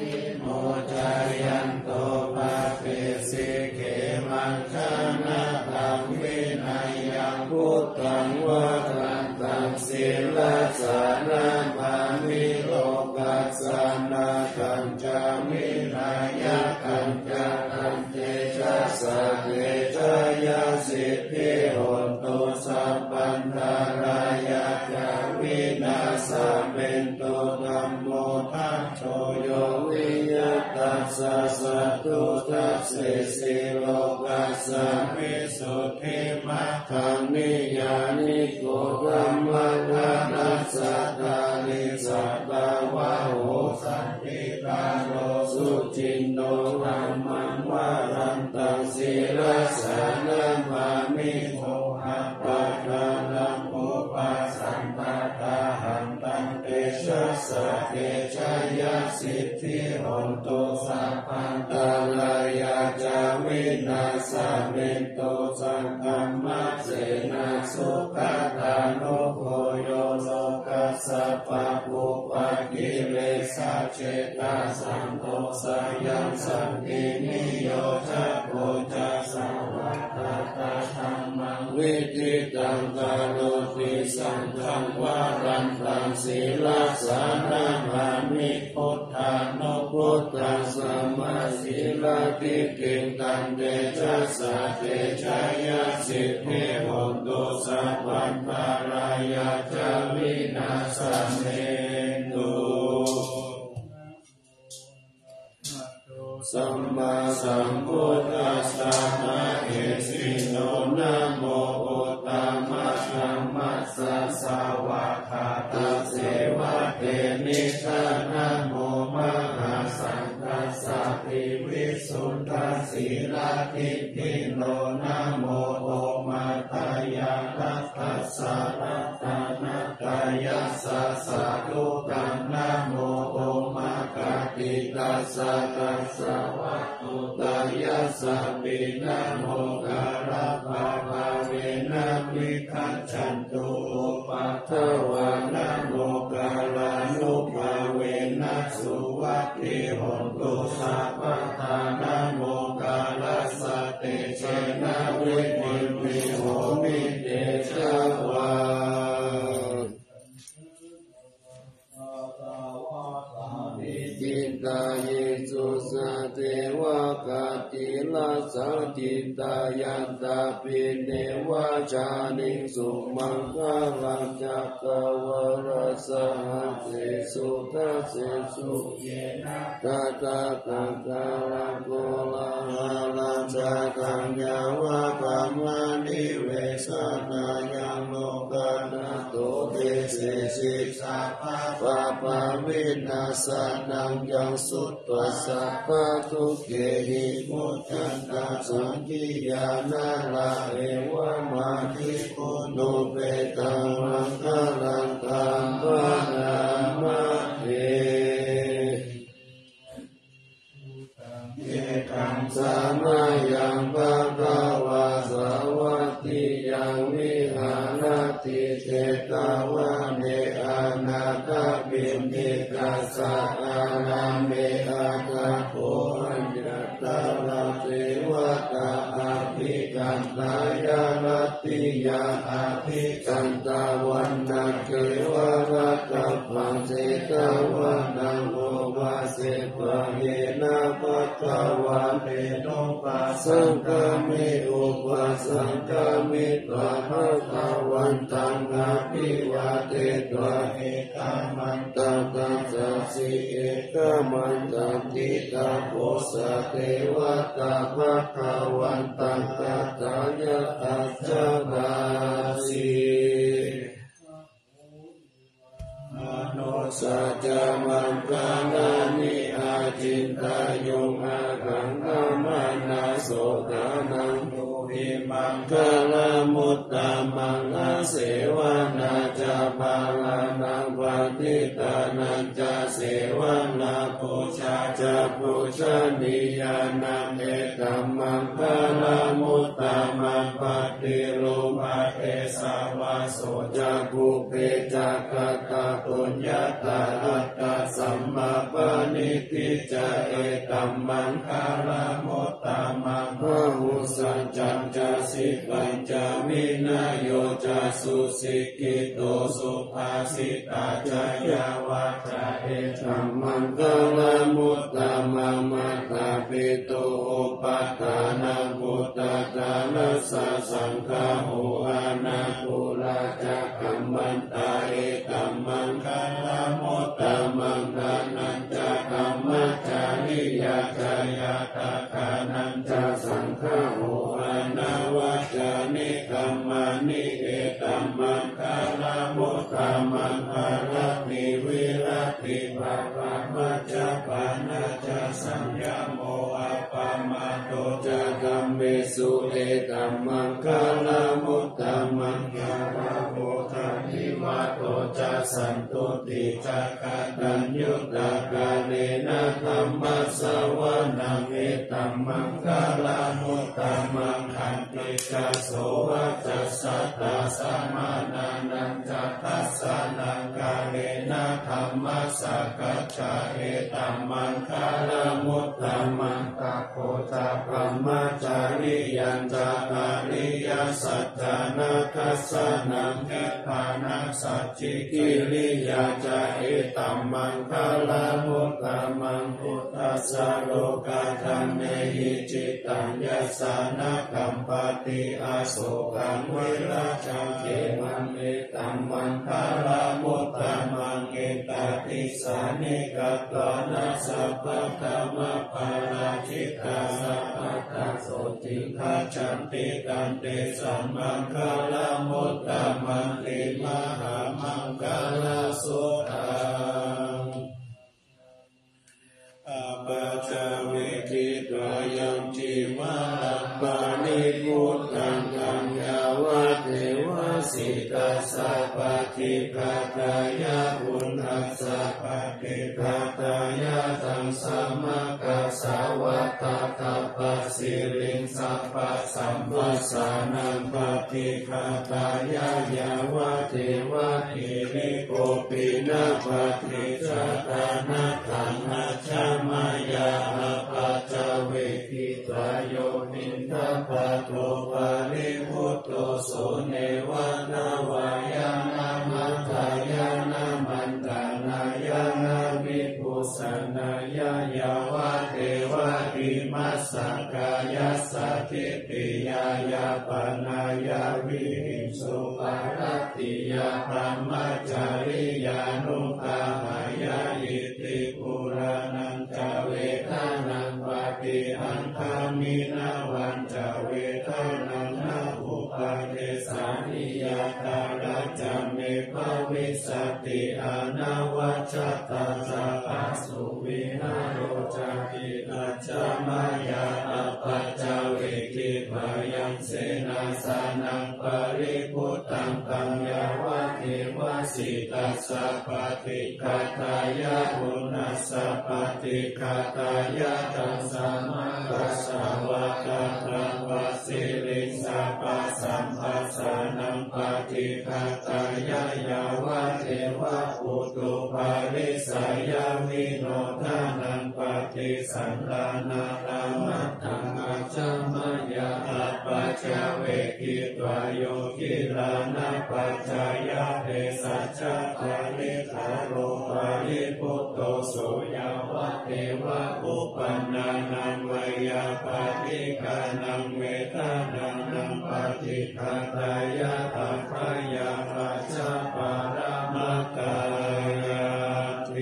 มังคณะนามามิโลกัสสานาคัญจามินายะคัญจาคันเตชะสะเตชะยะสิทธิโหตุสัพพันธารายะจาวินาสะเมนตุธัมโมทัสโตโยวิยตัสสะสัตตุทัสสิสิโลกัสสะมิสุทธิมัคคังนิยานิโกธัมมังนัสสะตาลิสัตตาวะโหสันติกาโรสุจินโนธัมมังวารันตังศีลสานามามิโมหะปัฏฐานังอุปาสัมปทาหันตังเตชะสะเตชะยะสิทธิโหตุสัพพันธารายะจาวินาสะเมนโตสังฆัมมัสเสนะสุขตานุโคโยโลกัสสะปะปุปะกิเลสะเจตาสังโฆสายัญสังกินิโยจะโกจะสังวัตตะธัมมังวิจิตังกาโลติสังฆังวารันตังศีลสานามามิพุทธานุพุทธังสัมมาศีลติกิตังเตชะสะเตชะยะสิทธิโหตุสัพพันธารายะจาวินาสะเมนตุสัมมาสัมพุทธัสสะนะเอสิโนนะโมพุทธามะธัมมัสสะสาวะคาตะเสวะเตนิสานะโมมหาสังฆัสสะปิวิสุทธสีลาทิทิโนนะโมโอมาตายานัสสะสะรัตนะกายะสะสะทุกังนะโมโอมากาติตัสสะตัสสะวะตุตายะสะปินะโมการะภาภาเวนะวิคัจฉันตุอุปัฏฐวานะโมการานุภาเวนะสุวัตติโหตุสัพพทานะโมกาลัสสะเตเชนะวิปุณวิโหมิเตชะวาจิตตาเยสุสะเทวะกาติลาสังจิตตายันตาปิเนวะจานิสุมังคลังจักขวรสหัสเสสุทัสเสสุเยนะตาตาตังกาลังโกลาหะลังจักขังยาวะกัมมานิเวสนายังโลกานาโตเตเสสิสัพพะปะปะวินาสนังยังสุตตสัพพะทุกเขหิมุตตันตสังกิยานาลาเอวะมาทิคุนุเปตังมังคลังตัมปะนามะเอเยตังสามายังภะคะวะสาวะติยังวิหารติเตตาวะเนอานาคาปิณิกัสสะอานาเมอาคาโคอัญญตาลาเทวตาอาภิกันตายารัตติยาอาภิกันตาวันนาเกวะรัตถังเสตวันนังโอวาเสปะเยนะปัตตวะเปโนปัสสังฆมิอุปัสสังฆมิตวะภะคะวันตังอาภิวะเตตวะเอกามันตังตัสสะสิเอกามันตังติตาโพสะเทวตาภะคะวันตังตัตตายะอัจฉราสีอโนสัจจมังคานานิอาจินตายุงอาคังอามานาโสตานังตุหิมังคลามุตตามังอาเสวนาจาภาลานังปฏิตานันจาเสวนาปูชาจาปูชนียานังเอตัมมังคลามุตตามังปฏิโลมาเอสาวาโสจักขุเปจักขตาปุญญาตาอัตตาสัมมาปณิทิจาเอตัมมังคลามุตตามังพหุสัจจังจาสิสิปัญจวินโยจะสุสิกิโตสุภาสิตาจายาวัจาเอธัมมังคลมุตตะมังมัตตาปิตุอุปัฏฐานังพุทธตานัสสะสังฆโหอานาปุราจักขัมมันตาเอตัมมังคลมุตตะมังคานันจะธัมมัจจาริยาจายาตาคานันจะสังฆโหอานาวัจจานิกัมมานิเอตัมมังคลมุตตะมังคลนิวิรัติภะภะมัจจปานาจะสัญญโมอัปปมาโตจะกัมเมสุเอตัมมังคลมุตตะมังคลโมทันิวัตโตจะสันตุติจักตัญญุตตะกาเลนะธัมมัสสวนังเอตัมมังคลมุตตะมังคันติจะโสวัจจสัตตาสมานานังจัตตัสสะนังกาเลนะธัมมัสสะกัจจาเอตัมมังคลมุตตะมังตะโพจะปัมมาจาริยัญจาอาริยสัจจานาคัสสะนังกิปานัสสัจจิกิริยาจาเอตัมมังคลมุตตะมังพุทธัสสะโลกาธันเนหิจิตตัญญัสสะนะกัมปติอาโศกังวิราชังเขมังเอตัมมังคลมุตตะมังเอตติสานิกัตตนะสัพพะธรรมปาราชิตาสัพพะตัสโสติฆาจันติกันเตสัมมังคลมุตตะมังติมหามังคลสุตังอาปัจจเวทิตายัมจิมาลัมปานิพุทธังธัมยาวะเทวะสิตัสสะปฏิฆาตายะอุณหัสสะปฏิฆาตายะตังสัมมากัสสะวัตตะตัปปะสิริงสัพพะสัมมัสสานังปฏิฆาตายะยาวะเทวะหิริโกปินะปฏิฆาตานะขันธัจฉมายาอาปัจจเวทิตาโยนินทปัตโตปาริพุตโตโสเนวานาวายานามัตถายานามันตานายานาวิปุสสนายายาวะเทวะริมัสสกายาสัตติปิยายาปนายาวิหิงสุปารติยาพรหมจาริยานุภาหายาอิติปุรานังจเวทานังปฏิอันธามินาวันจเวทานังนาอุปาเทสานิยาตาราจาเมภวิสติอานาวัจจตาสาปัสสุวินาโรจาปิอาจามายาอปัจจเวกิภายังเสนาสานังปริพุตตังตัมยาวะเทวะสิตัสสะปฏิฆาตายะอุณหัสสะปฏิฆาตายะตังสัมมากัสสะวะตะตังวะสิริงสัพพะสัมปัสสานังปฏิฆาตายะยาวะเทวะอุตุภาริสายามิโนทานังปฏิสันทานานามัตถังอัจฉมายาอปัจจเวกิตวาโยกิลานะปัจจายะเทสัจจปาริคาโรปาริพุตโตโสยาวะเทวะอุปันนานังวายาปฏิกานังเวทานังนังปฏิฆาตายะตัพพยาปัจจปารามัตตายาติ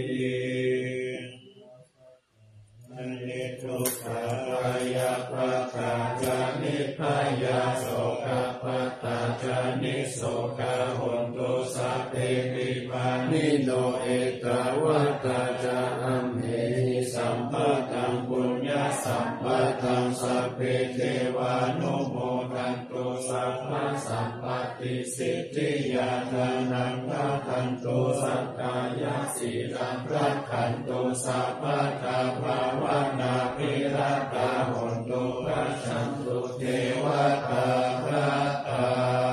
อันนิทุกขายาปัตตาจานิพยาโสกปัตตาจานิโสกหนตุสัพเพปิปานิโนเอตวัตตาจาอัมเหหิสัมปตังปุญญาสัมปตังสัพเพเทวานุโมทันตุสัพพะสัมปติสิทธิยาทานังรักขันตุสักกายสีรังรักขันตุสัพพะทาภาวนาภิรัตตาหนตุรัชชันตุเทวตารัตตา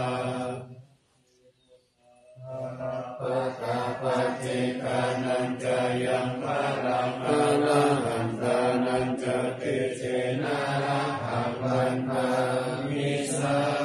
ปะตาปะเจกานันจายังพะรังอะระหันตานันจเตเจนะระหะวันตามิสา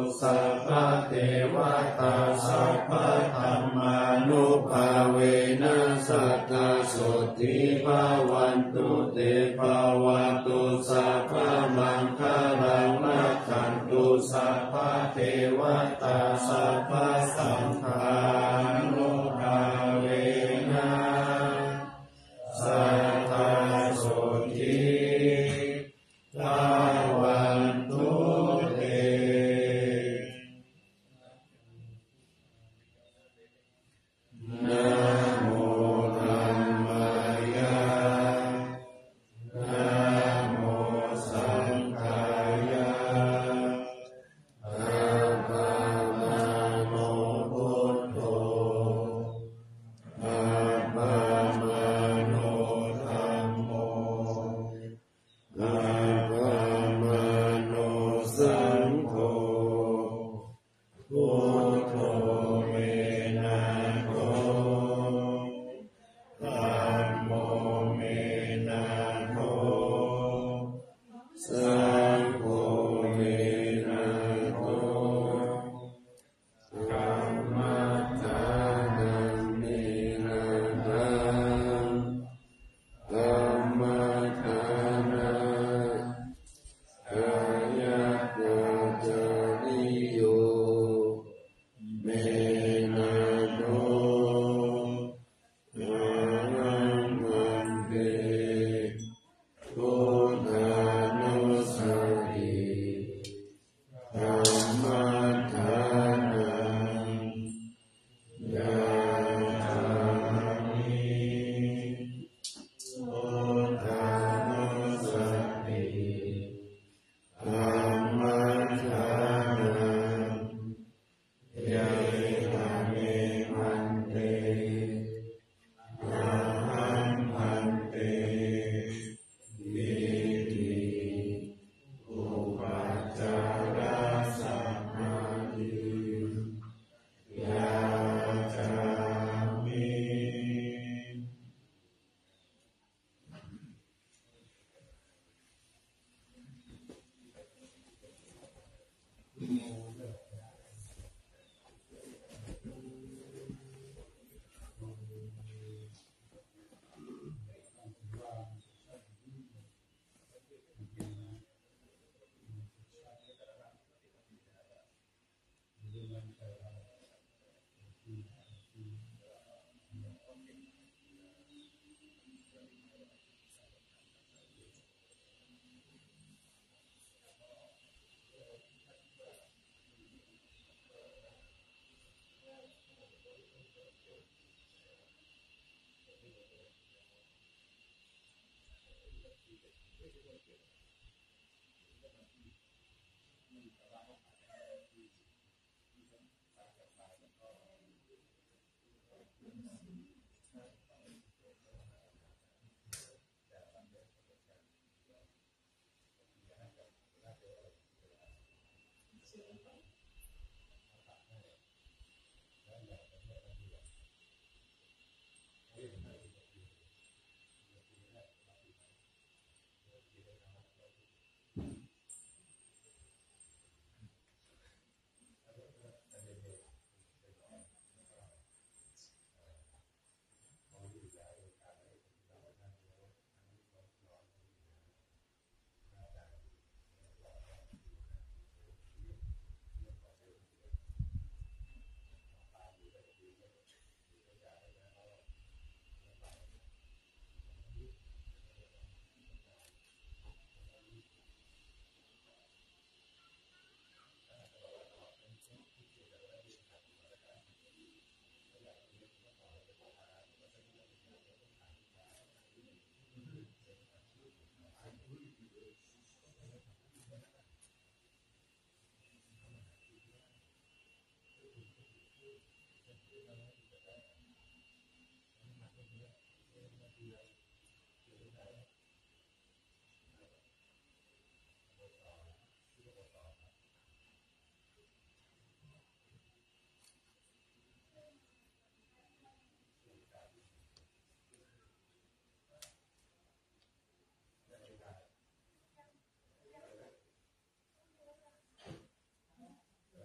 สัพพะเทวตาสัพพะธรรมานุภาเวนัสสัทธาโสติภาวันตุเตภาวะตุสัพพะมังคลังรักขันตุสัพพะเทวตาสัพพะสังฆานุภาเวนัสสัทธาโสติภาวันตุเตนะโมธัมมายะนะโมสังฆายะอะระหะโตพุทโธอะระหะโตธัมโมอะระหะโตสังโฆพุทโธเวนะโฆธัมโมเมนะโฆสังโฆเมนะโฆธัมมัสสานังเมนะนังธัมมัสสานังกายะจาริโยเมนะโนอะระมันเตพุทธานุสติธัมมัสสานังยามิพุทธานุสติธัมมัสสานังยะเมมันเตอะหังพันเตอิติอุปัชฌาระสัมมาทิยาจามิ
อ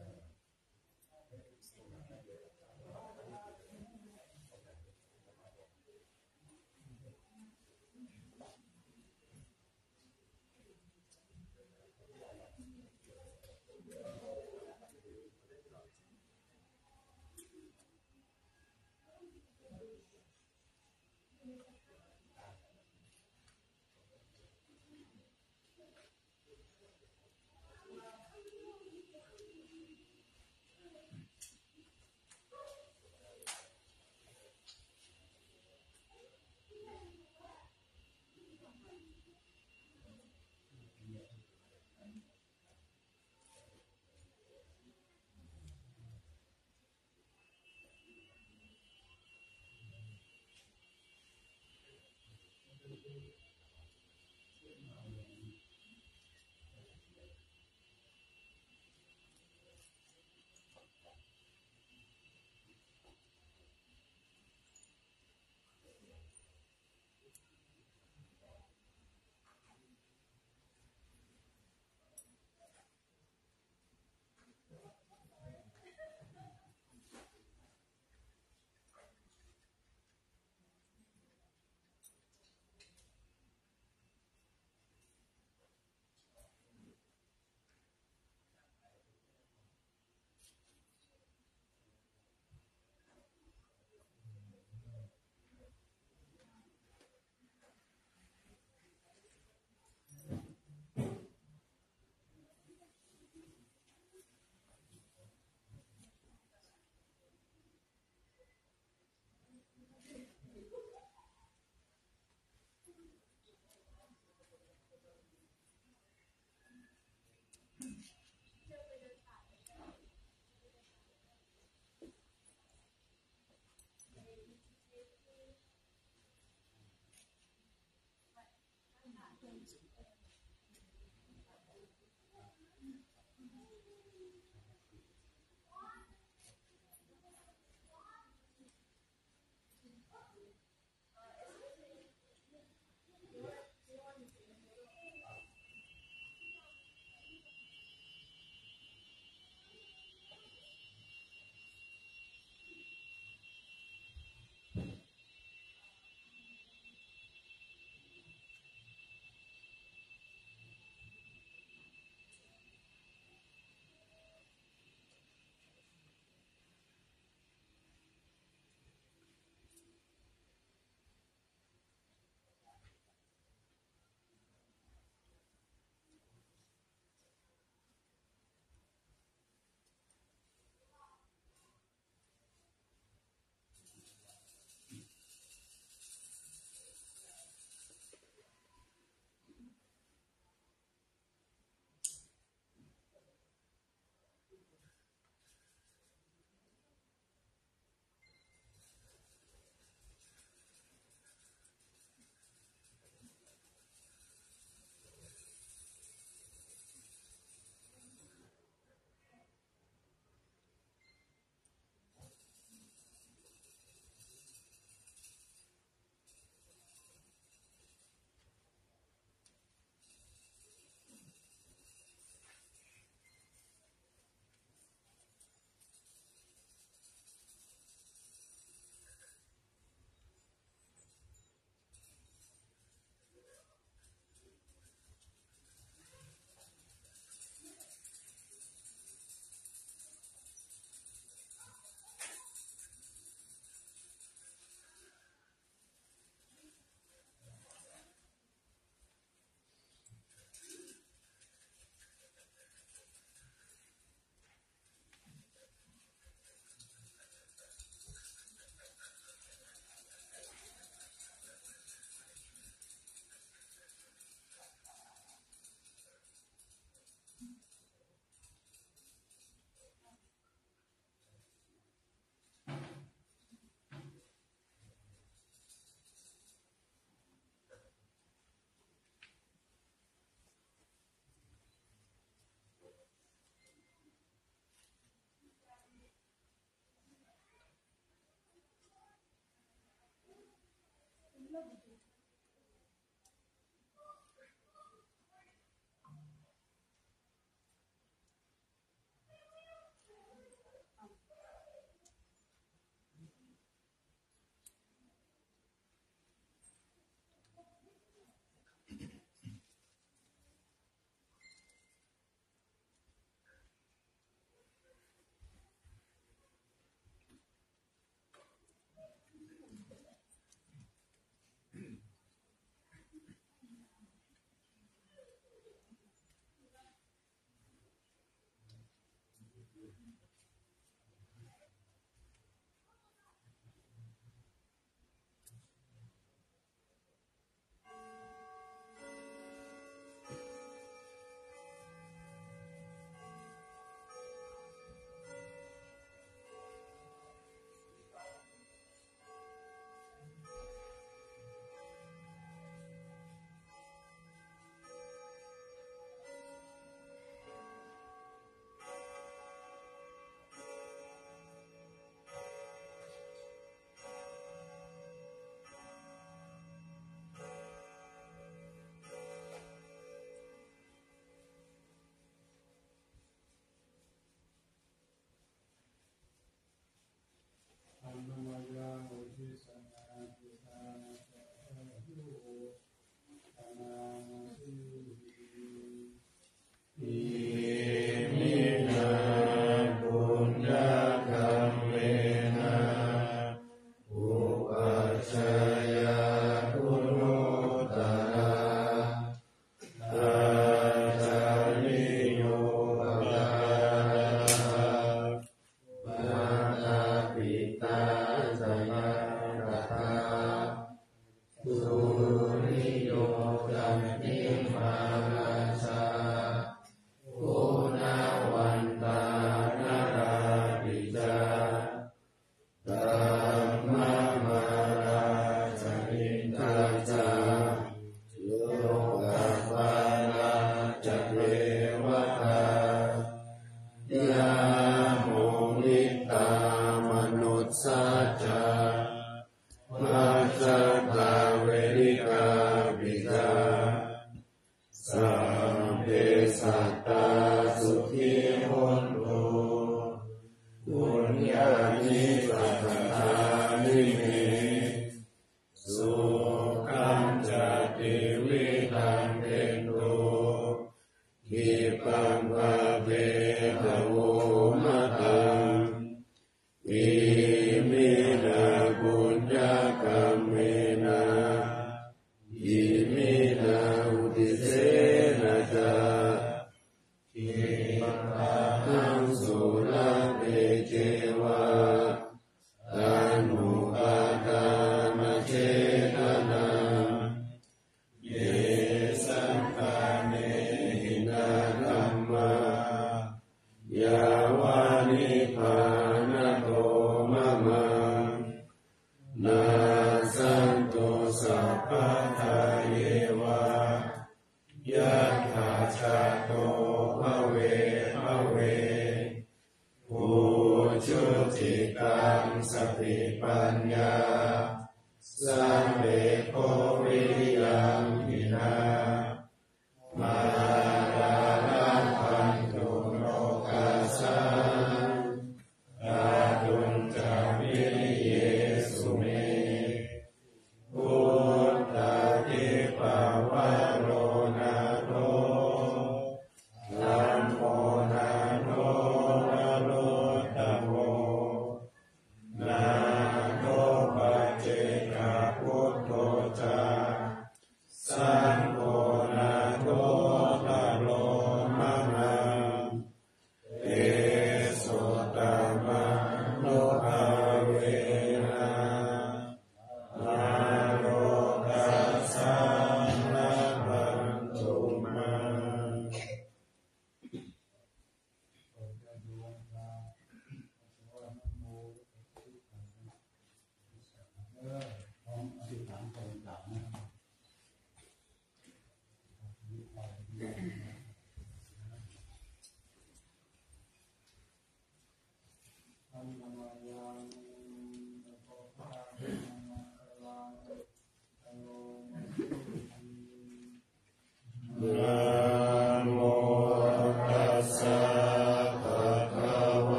นาโนป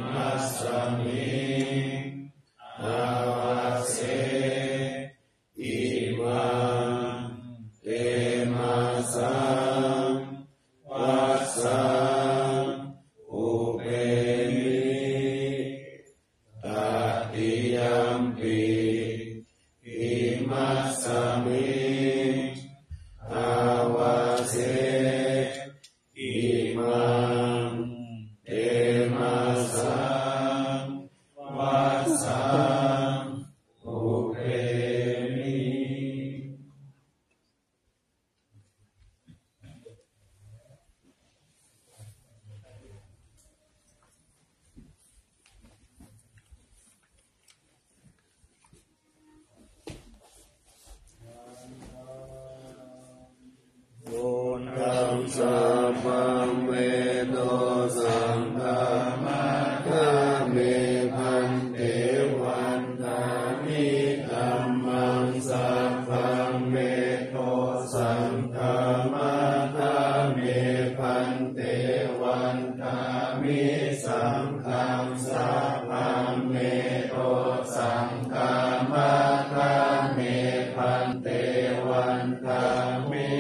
มัสสมิอาวาเสอิมังเตมัสสังวัสสังอุเปมิตติยัมปิอิมัสสมิอาวาเสอิมังเตมัสสังวัสสังอุเปมิ สัพพังเวโตสังฆมัคคะเมพันเตวันทามิธัมมังสัพพังเวโตสังฆมัคคะเมพันเตวันทามิสังฆังสัพพังเมโตสังฆมัคคะเมพันเตวันทามิ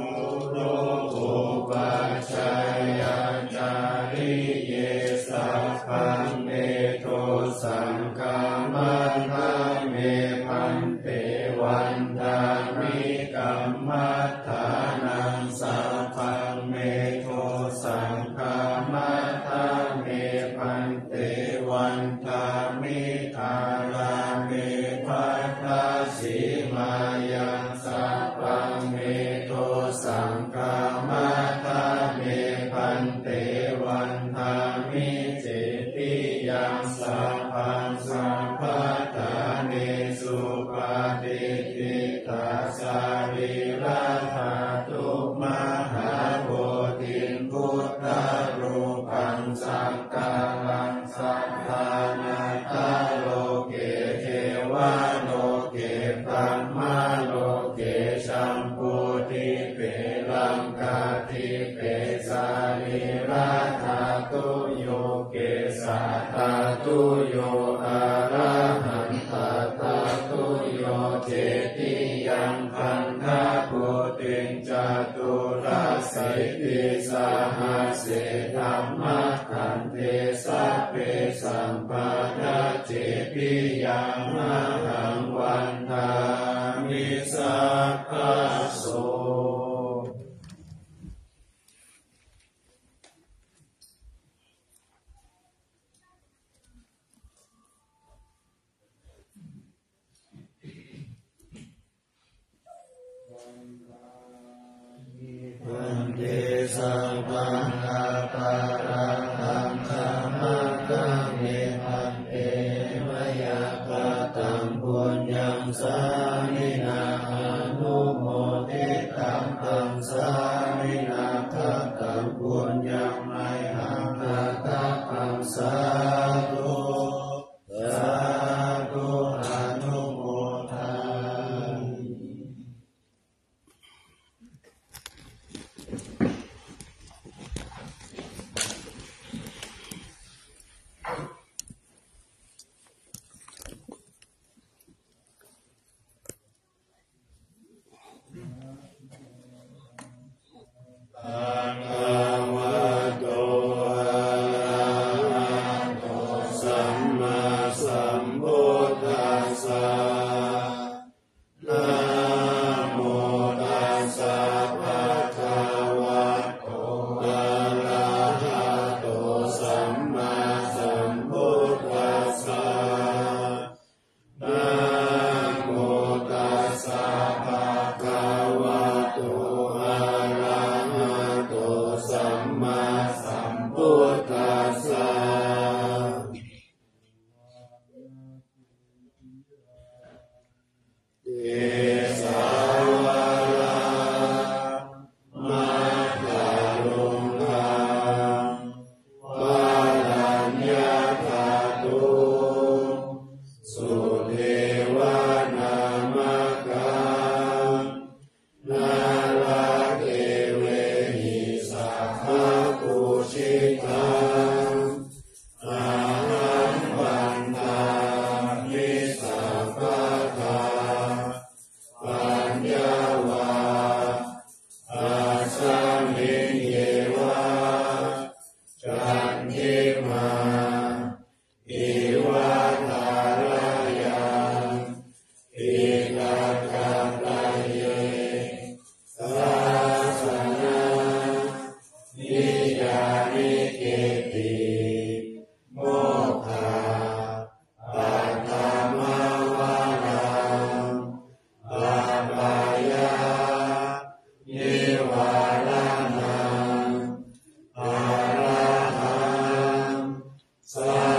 ปัจจัยจาริเยสัพพังเมโตสังฆมัคคะเมพันเตวันทามิกัมมัฏฐานังสัพพังเมโตสังฆมัคคะเมพันเตวันทามิทาราเมภัทธสีมายังสัพพังเมโตสังฆมัคคะเมพันเตวันทามิเจติยังสัพพังสัพพะทาเนสุปาติทิตาสาริราธาตุมหาโพธิพุทธรูปังสักกาลังสัทธานาคาโลเกเทวะโลเกตัมมาโลเกชัมพุทิเปลังกาทิเปสาริราธาตุโยเกสัตตาตุโยอะระหันตตาตุโยเจติยังพันธะปุติงจตุรัสสิติสหัสเสธัมมะขันเทสัพเพสัมปะทะเจติยังมหังวันทามิสัพพะโสวันเทสัพพังอาปาราหังสัมมากังเมพันเตมยาคาตังปุญญังสามินาอนุโมทิตังตังสามินาทัตตังปุญญังไมหังคาตังสาธุสาธุอนุโมทาภะคะวะโตอะระหะโตสัมมาสัมพุทธัสสะนะโมตัสสะภะคะวะโตอะระหะโตสัมมาสัมพุทธัสสะนะโมตัสสะภะคะวะโตอะระหะโตสัมมาสัมพุทธัสสะเอสาวะระมัคคะลุงคังวะลัญญสั